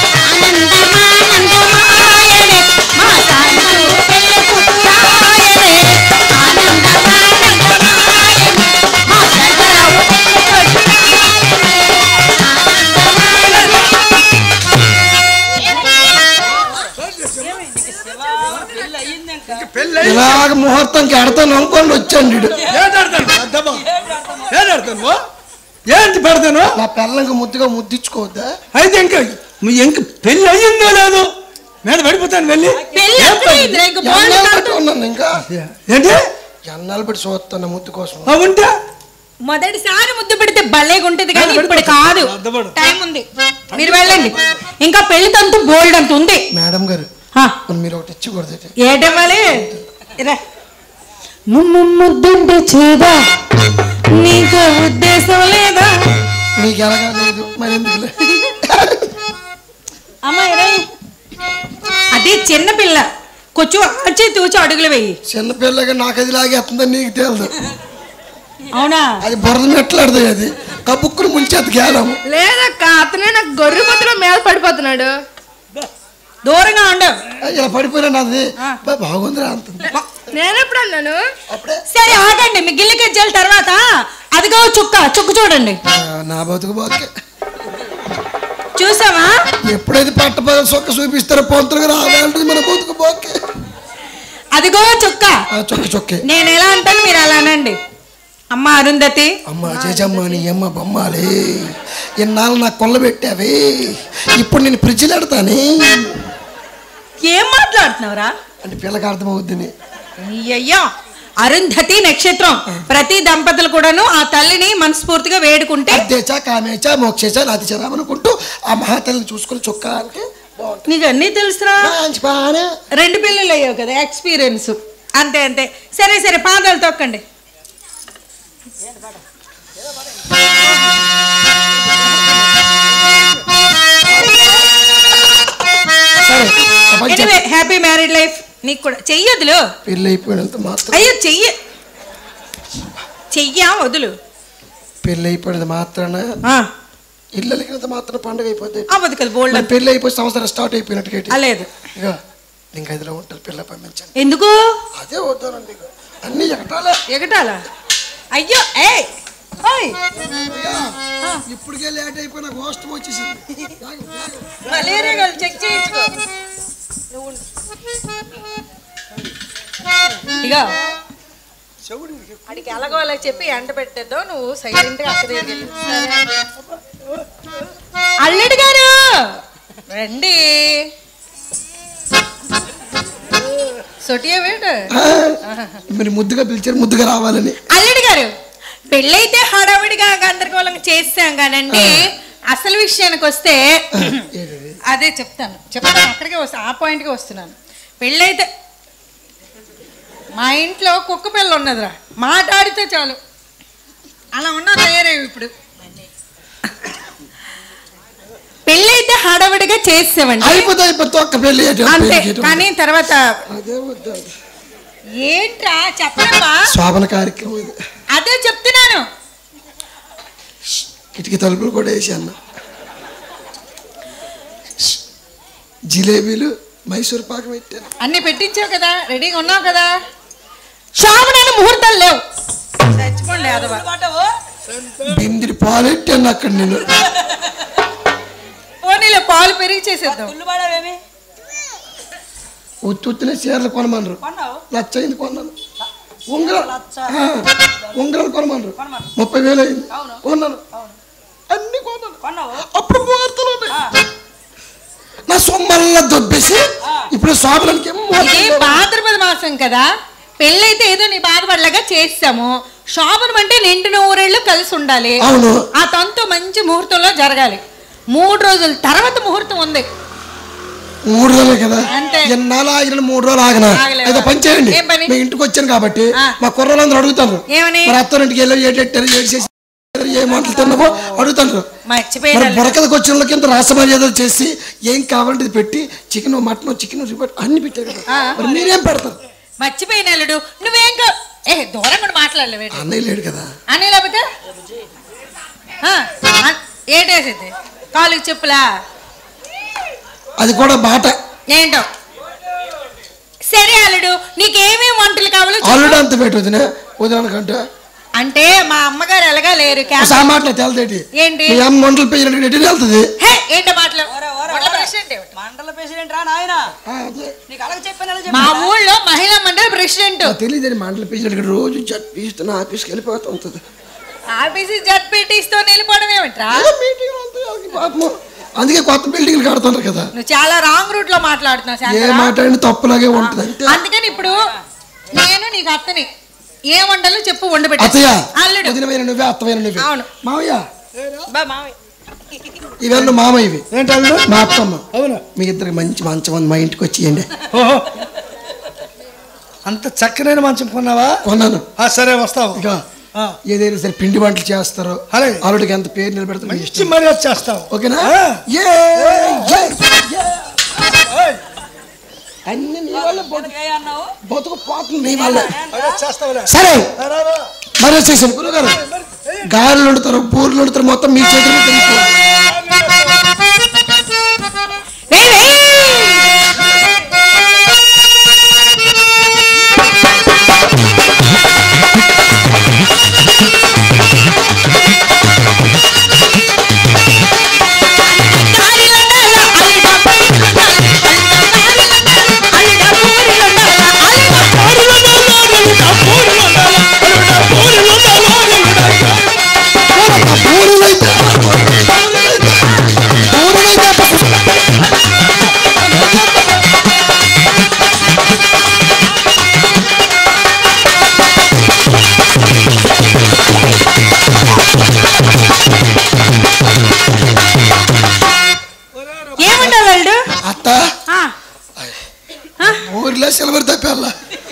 ఆనందమానందమాయనే మా సంతరవు పెళ్ళి కొడుకాయనే ఆనందమానందమాయనే మా సంతరవు పెళ్ళి ఇలాగ ముహూర్తంకి ఎడతాను అనుకోండి వచ్చాను. ఏంటి పెడతాను? నా పిల్లలకి ముద్దుగా ముద్దించుకోవద్దా? అయితే ఇంకా ఇంక పెళ్ళి అయ్యిందో లేదు మీద పడిపోతాను వెళ్ళి. ఉన్నాను ఇంకా ఏంటి ఎన్నాళ్ళు పెట్టి చూస్తాను ముద్దు కోసం. ఉంటే మొదటిసారి ముద్దు పెడితే భలేగా ఉంటది కానీ ఇప్పుడు కాదు, టైం ఉంది, మీరు వెళ్ళండి. ఇంకా పెళ్లి తంతు బోల్డ్ అంత ఉంది. మేడం గారు మీరు ఒకటి ఇచ్చకూడదు. ఏటవ్వాలి ముద్దుంటే చేదా నీకు ఉద్దేశం లేదా? నీకు ఎలాగా లేదు మరి ఎందుకు? అమ్మాయి అది చిన్నపిల్ల, కొంచెం ఆచి తూచి అడుగులు వెయ్యి. చిన్నపిల్లగా నాకు అది లాగేస్తుందని నీకు తెలియదు. అవునా? అది బురద మెట్లాడుతుంది, అది కబుక్కుని ముంచేది గేలము. లేదక్క, అతనే నాకు గొర్రె పొత్తులో మీద పడిపోతున్నాడు. దూరంగా ఉండవు. ఇలా పడిపోయినా అది బాగుంది అంటుంది. నేను ఎప్పుడు అన్నాను? సరే ఆగండి, మీ గిల్లి గజ్జల తర్వాత అదిగో చుక్క చుక్కు చూడండి. నా బతుకు బాకే చూసావా? ఎప్పుడైతే పట్టపద చొక్క చూపిస్తారో పొంతలుగా రావాలి మన బతుకు బాకే. అదిగో చుక్క చొక్క చొక్కే. నేను ఎలా అంటాను మీరు అలా అనండి. అమ్మ అరుంధతి, అమ్మ జేజమ్మ నీ అమ్మ బొమ్మాలి, ఇన్నాళ్ళు నాకు కొల్ల పెట్టావే, ఇప్పుడు నేను ఫ్రిడ్జ్లో పెడతానే. ఏం మాట్లాడుతున్నావురా అంటే పిల్లకి అర్థమవుద్దని. అయ్యయ్యో, అరుంధతి నక్షత్రం ప్రతి దంపతులు కూడాను ఆ తల్లిని మనస్ఫూర్తిగా వేడుకుంటే అద్దేచా కామేచా మోక్షేచా నాతిచరాం అనుకుంటూ ఆ మహాతల్లిని చూసుకుని చొక్కా అంటే నీకు అన్నీ తెలుసురా. రెండు పిల్లలు అయ్యావు కదా, ఎక్స్పీరియన్స్ అంతే అంతే. సరే సరే పాదాలు తొక్కండి. Happy married life. నీకు కూడా చెయ్యొద్దులు, పెళ్ళి అయిపోయినంత మాత్రం. అయ్యో చెయ్య చెయ్యా వదులు. పెళ్ళి అయిపోయినంత మాత్రాన ఇళ్ళకి మాత్రం పండుగ అయిపోతుంది. అవ్వదు కదా, బోల్డ్. పెళ్ళి అయిపోయి సంవత్సరం స్టార్ట్ అయిపోయినట్టు లేదు. ఇక ఇంకా అదిలో ఉంటారు పిల్ల పంపించండి. ఎందుకు? అదే వద్దానండి, అన్ని ఎగటాలా ఎగటాలా? అయ్యో ఏ ఇప్పటికే లేట్ అయిపోయినా గోష్టం వచ్చేసింది. మలేరియా చెక్ చేయించుకో. ఇక అడికి ఎలాగోలా చెప్పి ఎండ పెట్టేద్దో, నువ్వు సైలెంట్ గా అక్కడ దగ్గరికి. అల్లుడు గారు రండి. సొటియా వేట మరి ముద్దుగా పిలిచారు, ముద్దుగా రావాలని. అల్లుడు గారు పెళ్ళైతే హడావిడిగా గందరగోళంగా చేసాం కానండి, అసలు విషయానికి వస్తే అదే చెప్తాను చెప్తాను అక్కడికే వస్తా, ఆ పాయింట్కి వస్తున్నాను. పెళ్ళైతే మా ఇంట్లో కుక్క పిల్ల ఉన్నదిరా, మాట్లాడితే చాలు అలా ఉన్నా తయారయ్యి. ఇప్పుడు పెళ్ళైతే హడావిడిగా చేసామండి, అయిపోతే అయిపోతే ఒక్క పెళ్ళి అంతే. కానీ తర్వాత ఏంట్రా చెప్పమ్మా, శోభన కార్యక్రమం అదే చెప్తున్నాను. కిటికీ తలుపులు కూడా వేసాను, జిలేబీలు మైసూర్ పాకు పెట్టాను, అన్ని పెట్టించావు కదా, రెడీగా ఉన్నావు కదా. శోభనాన్ని ముహూర్తాలు లేవు. తప్పకుండా అదవా బిందిరి పాలెట్టాను అక్కడ నేను. పోనీలో పాలు పెరిగి చేసేద్దాం. ఉత్తునే చీరలు కొనమన్నారు, లచ్చ అయింది కొన్నాను. ఉంగరాలు ఉంగరాలు కొనమన్నారు, ముప్పై వేలు అయింది కొన్నాను. అన్ని కొన్నాను. అప్పుడు ముహూర్తాలు ఉన్నాయి. నా సొమ్మల్లా దొబ్బేసి ఇప్పుడు శోభనానికి భాద్రపద మాసం కదా, పెళ్ళైతే ఏదో నీ బాధపడలాగా చేస్తాము. శోభనం అంటే నిండు నూరేళ్ళు కలిసి ఉండాలి. అవును. ఆ తంతు మంచి ముహూర్తంలో జరగాలి. మూడు రోజుల తర్వాత ముహూర్తం ఉంది. మూడు రోజులే కదా, ఎన్నాళ్ళు ఆగిన మూడు రోజులు ఆగిన అయితే పని చేయండి. మీ ఇంటికి వచ్చాను కాబట్టి మా కుర్రలందరూ అడుగుతారు, మరి అత్తారింటికి వెళ్ళి ఏటెట్టారు ఏడు చేసి ఏ మాటలు తిన్నావో అడుగుతారు. బుడకదకి వచ్చిన వాళ్ళకి ఇంత రాసమర్యాదలు చేసి ఏం కావాలంటే పెట్టి చికెన్ మటన్ చికెన్ అన్ని పెట్టారు కదా, మరి మీరేం పెడతారు? మర్చిపోయిన అల్లుడు నువ్వేం ఏ దూరం కూడా మాట్లాడలేవు. అన్నయ్య లేడు కదా. అన్నయ్య లేకపోతే ఏటేసింది కాలుకి చెప్పులా, అది కూడా బాట ఏంటో. సరే అల్లుడు నీకేమేమి వంటలు కావాలో అల్లుడు అంత పెట్టు వదిన వదినకంటే. అంటే మా అమ్మగారు ఎలాగా లేరు మాటలు తేలదేటి ఏంటి వంటలు పెట్టి వెళ్తుంది. ఏంటో మాటలు మండల ప్రెసిడెంట్ రా నాయన. మా ఊళ్ళో మహిళా మండలి ప్రెసిడెంట్. తెలియదు మండల ప్రెసిడెంట్ రోజు జట్ పీస్తున్నా ఆఫీస్కి వెళ్ళిపోతా ఉంటుంది. ఆఫీస్ జట్ పెట్టిస్తూ వెళ్ళిపోవడం ఏమిట్రా? అందుకే కొత్త బిల్డింగ్లు కడుతున్నారు కదా. నువ్వు చాలా రాంగ్ రూట్ లో మాట్లాడుతున్నావు. ఏ మాట్లాడి తప్పులాగే ఉంటుంది. అందుకని ఇప్పుడు నేను నీకు అత్తని ఏ వంటలు చెప్పు వండబెట్టి. అత్తయ్య వదినమైన నువ్వే అత్తమైన నువ్వే. అవును మావయ్య ఇవన్నీ మామ ఇవి మా అత్తమ్మ. అవును మీ ఇద్దరికి మంచి మంచం ఉంది, మా ఇంటికి వచ్చేయండి. అంత చక్కనైన మంచం కొన్నావా? కొన్నాను. సరే వస్తావు. ఇక ఏదైనా సరే పిండి వంటలు చేస్తారు, అల్లుడికి ఎంత పేరు నిలబెడతారు మరి చేస్తావు. ఓకేనా? అన్ని నీ వల్ల బతుకు పోతుంది, నీ వల్ల. సరే మరి వచ్చేసాను గురుగారు. గారెలు వండుతారు, బూరెలు వండుతారు, మొత్తం మీ చేతులు తెలిసిపోతుంది. ఊరిలో సిల్వర్ తప్పేళ్ళ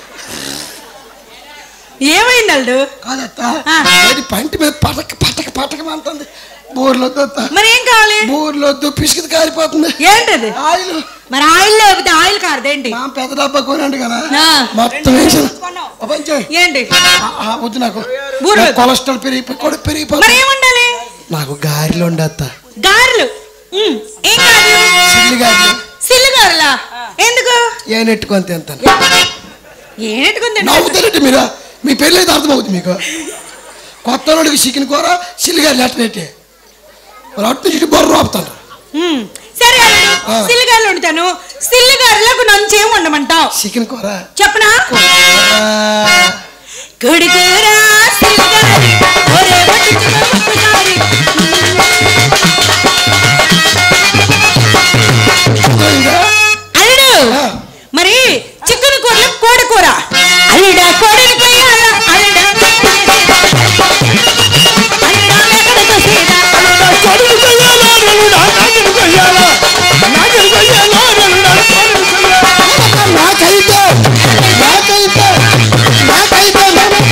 ఏమైంది అల్లుడు? కాదత్తా పంటి మీద పటక పటక పటక అంటుంది. బోర్లొద్దు మరి ఏం కావాలి? బోర్లొద్దు పిసికి కారిపోతుంది. ఏంటది? ఆయిల్. మరి ఆయిల్ లేకపోతే ఆయిల్ కారదేంటి? మా పెద్ద డబ్బా కొనండి కదా మొత్తం వేసి ఏంటి వద్దు నాకు కొలెస్ట్రాల్ పెరిగి కూడా పెరిగిపోతుంది. ఏముండాలి? నాకు గారెలు ఉండత్తా. గారెలు? ఏం గారెలు? సిల్లి గారెలు. సిల్లి గారెలా? ఎందుకు? ఏ నెట్టుకొని తింటాను. ఏ నెట్టుకొని నవ్వుతారంటే మీరు, మీ పెళ్ళి అయితే అర్థమవుతుంది మీకు. కొత్త వాడికి చికెన్ కూర సిల్లి గారెలు ఎట్టనట్టే అట్టు ఇటు బొర్ర ఆపుతాను. సరే సిల్లిగారెలు వండుతాను. సిల్లిగారెలకు నంచేం వండమంటావు? చికెన్ కూర చెప్పనా? కొడుకురా సిల్లిగారె ఒరే వట్టుచున్న వట్టుగారి. అల్లుడు మరి చికెన్ కూరలో కోడి కూర. అల్లుడా కోడిని కొయ్యాల, అల్లుడా నాకైతే నాకైతే నాకైతే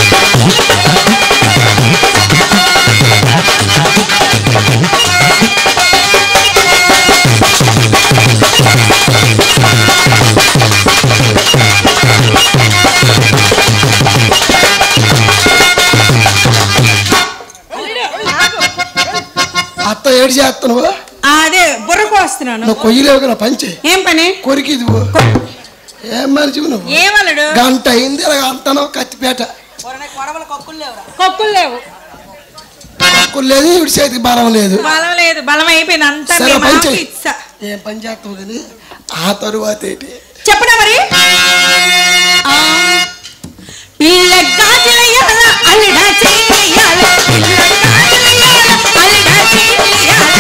అత్త ఏడు చేస్తాను. అదే బుర్ర కోస్తున్నాను. నువ్వు కొయ్యలేవు కదా పంచి. ఏం పని? కొరికి ఏం మనిషి నువ్వు? ఏమన్నాడు? గంట అయింది ఇలా అంటాను కత్తిపేట. కొక్కులు లేవు, హక్కులు లేదు, ఇవి చేతికి బలం లేదు. బలం లేదు, బలం అయిపోయింది అంతా. సరే, మీ పని మామకి చెయ్యి. ఇచ్చా. ఏం పని చేస్తావు కానీ ఆ తరువాత ఏంటి? చెప్పనా మరి? ఆ, పిల్ల గాజులయ్యాల అల్లిడా చెయ్యాల, పిల్ల గాజులయ్యాల అల్లిడా చెయ్యాల,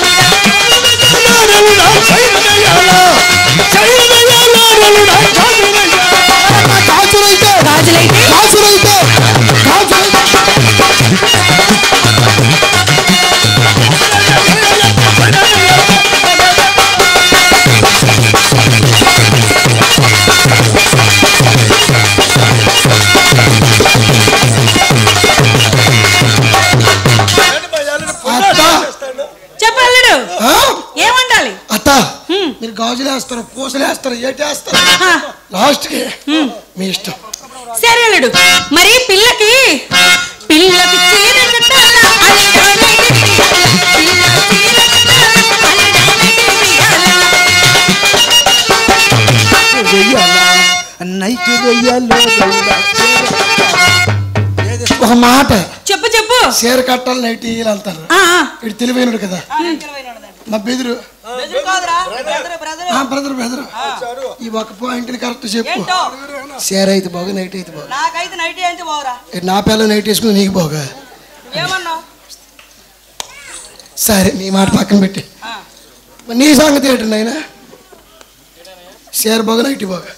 గాజులైతే గాజులైతే గాజులైతే గాజులైతే చెప్పల్లుడు ఆ? ఏమండాలి? అత్త మీరు గాజులు వేస్తారు, పూసలు వేస్తారు, ఏటి వేస్తారు ఆ, లాస్ట్ కి మీ ఇష్టం. సరే అల్లుడు, మరి పిల్లకి పిల్లకి చీర కట్టాలా అల్లిడా నైటి వెయ్యాలా, పిల్ల చీర కట్టాలా అల్లిడా నైటి వెయ్యాలా. ఒక మాట చెప్పు చెప్పు. చీర కట్టాలి నైటీ అంటారు. ఆ, ఆ, ఇటు తెలివైనడు కదా మా బెదురు. బ్రదర్ బ్రదర్ ఈ ఒక పాయింట్ కరెక్ట్ చెప్పు. చీర అయితే బాగా, నైట్ అయితే బాగా. నాకైతే నైట్ అయితే బాగురా. నా పిల్లలు నైట్ వేసుకుని నీకు బాగా. ఏమన్నావు? సరే నీ మాట పక్కన పెట్టి నీ సంగతి ఏంటి నాయన? చీర బాగా, నైట్ బాగా.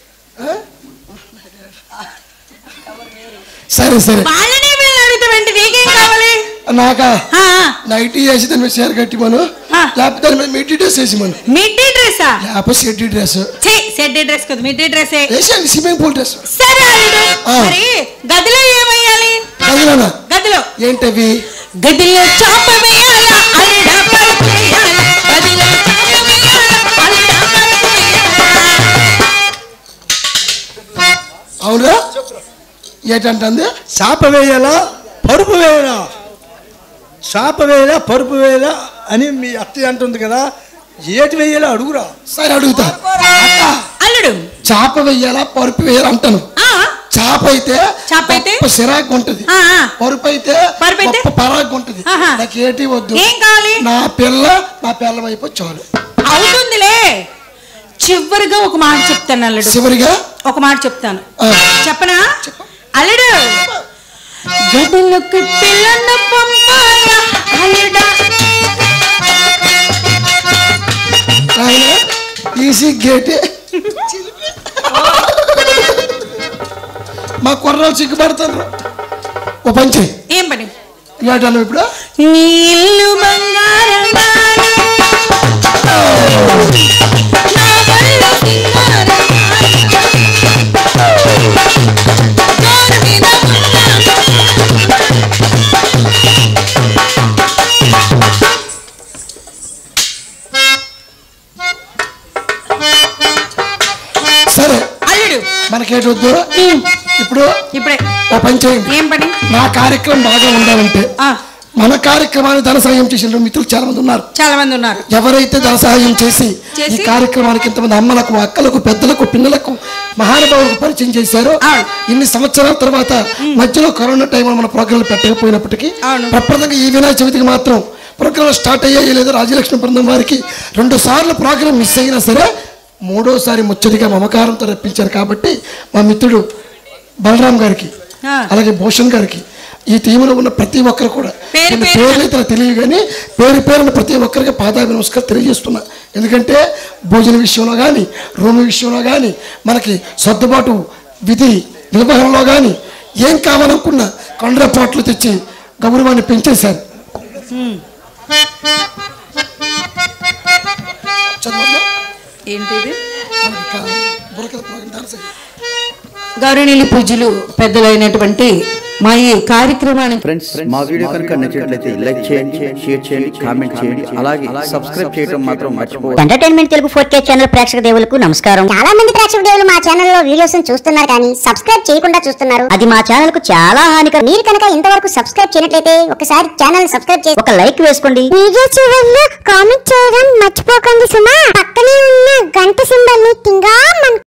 సరే సరే వాళ్ళనే వీళ్ళని అడుగుతావంటే నీకేం కావాలి? నాకా ఆ, నైటీ వేసి దాని మీద చీర కట్టిమను, లేకపోతే దాని మీద మిడ్డీ డ్రెస్ వేసిమను, మిడ్డీ డ్రెస్సా? లేకపోతే షెడ్డీ డ్రెస్ ఛీ, షెడ్డీ డ్రెస్ కదా, మిడ్డీ డ్రెస్సే. వేసేయండి, స్విమ్మింగ్ పూల్ డ్రెస్. సరే అల్లుడు, ఆ. మరి గదిలో ఏమయ్యాలి? అదినా గదిలో ఏంటవి? గదిలో చాప వేయాలా అల్లిడా పరుపు వేయాలా, గదిలో చాప వేయాలా అల్లిడా పరుపు వేయాలా. అవునా? ఏంటంటుంది? చాప వేయాలా పరుపు వేయాలా, చాప వేయాలా పరుపు వేయాలా అని మీ అత్తయ్య అంటుంది కదా, ఏటి వేయాలా అడుగురా. సరే అడుగుతా. అల్లుడు చాప వెయ్యాలా పరుపు వేయాలా అంటాను. ఆ, చాప అయితే చాప అయితే గొప్ప సిరాకు ఉంటది, ఆ, ఆ. పరుపు అయితే పరుపు అయితే? గొప్ప పరాకు ఉంటది. ఆహా. నాకు ఏటి వద్దు, ఏం కావాలి? నా పిల్ల నా పిల్ల వైపు చాలు. అవుతుందిలే. చివరిగా ఒక మాట చెప్తాను అల్లుడు, చివరిగా ఒక మాట చెప్తాను. ఆ, చెప్పనా అల్లుడు? గదిలోకి పిల్లను పంపాలా అల్లుడా. ఆయన ఈసీ గేటే మా కుర్రాలు సిగ్గుపడతారు. ఓ పంచి ఏం పని? ఏటాను ఇప్పుడు? నీళ్ళు బంగారం గాని, నా వల్ల సింగారం గాని, గోరు మీద సరే అల్లుడు మనకేటి వద్దు ఇప్పుడు. ఇప్పుడే ఓ పని చేయండి, ఏం పని? నా కార్యక్రమం బాగా ఉండాలంటే ఆ, మన కార్యక్రమాన్ని ధన సహాయం చేసిన మిత్రులు చాలా మంది ఉన్నారు. చాలా మంది ఉన్నారు. ఎవరైతే ధన సహాయం చేసి ఈ చేసి? కార్యక్రమానికి ఇంతమంది అమ్మలకు, అక్కలకు, పెద్దలకు, పిల్లలకు, మహానుభావులకు పరిచయం చేశారో, అవును. ఇన్ని సంవత్సరాల తర్వాత మధ్యలో కరోనా టైంలో మన ప్రోగ్రాంలు పెట్టకపోయినప్పటికీ అవును. ప్రప్రదంగా ఈ వినాయక చవితికి మాత్రం ప్రోగ్రాం స్టార్ట్ అయ్యాయి. లేదా రాజలక్ష్మి బృందం వారికి రెండు సార్లు ప్రోగ్రాం మిస్ అయినా సరే మూడోసారి ముచ్చటిగా మమకారంతో రప్పించారు. కాబట్టి మా మిత్రుడు బలరాం గారికి, ఆ. అలాగే భూషణ్ గారికి, ఈ టీంలో ఉన్న ప్రతి ఒక్కరు కూడా పేరు కొన్ని పేరున. పేర్లు అయితే నాకు తెలియదు కానీ పేరు పేరున ప్రతి ఒక్కరికి పాదాభి నమస్కారం తెలియజేస్తున్నా. ఎందుకంటే భోజన విషయంలో కానీ, రూమ్ విషయంలో కానీ, మనకి సర్దుబాటు విధి నిర్వహణలో కానీ ఏం కావాలనుకున్నా కొండపాట్లు తెచ్చి గౌరవాన్ని పెంచేశారు. చదవమ్మా. ఏంటిది? మనకి కా- బుర్రకథ ప్రోగ్రాం డాన్స్ అయ్యింది. గౌరవనీయులు పూజలు పెద్దలైనటువంటి మా ఈ కార్యక్రమానికి ఫ్రెండ్స్, మా వీడియో కనుక నచ్చినట్లయితే లైక్ చేయండి, షేర్ చేయండి, కామెంట్ చేయండి, అలాగే సబ్స్క్రైబ్ చేయడం మాత్రం మర్చిపోవద్దు. Entertainment Telugu four K channel ప్రేక్షక దేవులకు నమస్కారం. చాలా మంది ప్రేక్షక దేవులు మా ఛానల్ లో వీడియోస్ చూస్తున్నారు కానీ సబ్స్క్రైబ్ చేయకుండా చూస్తున్నారు. అది మా ఛానల్ కు చాలా హానికరం. మీరు కనుక ఇంతవరకు సబ్స్క్రైబ్ చేయనట్లయితే ఒకసారి ఛానల్ సబ్స్క్రైబ్ చేసి ఒక లైక్ వేసుకోండి. వీడియో చివరిలో కామెంట్ చేయడం మర్చిపోకండి సుమా. పక్కనే ఉన్న గంట సింబల్ ని టింగా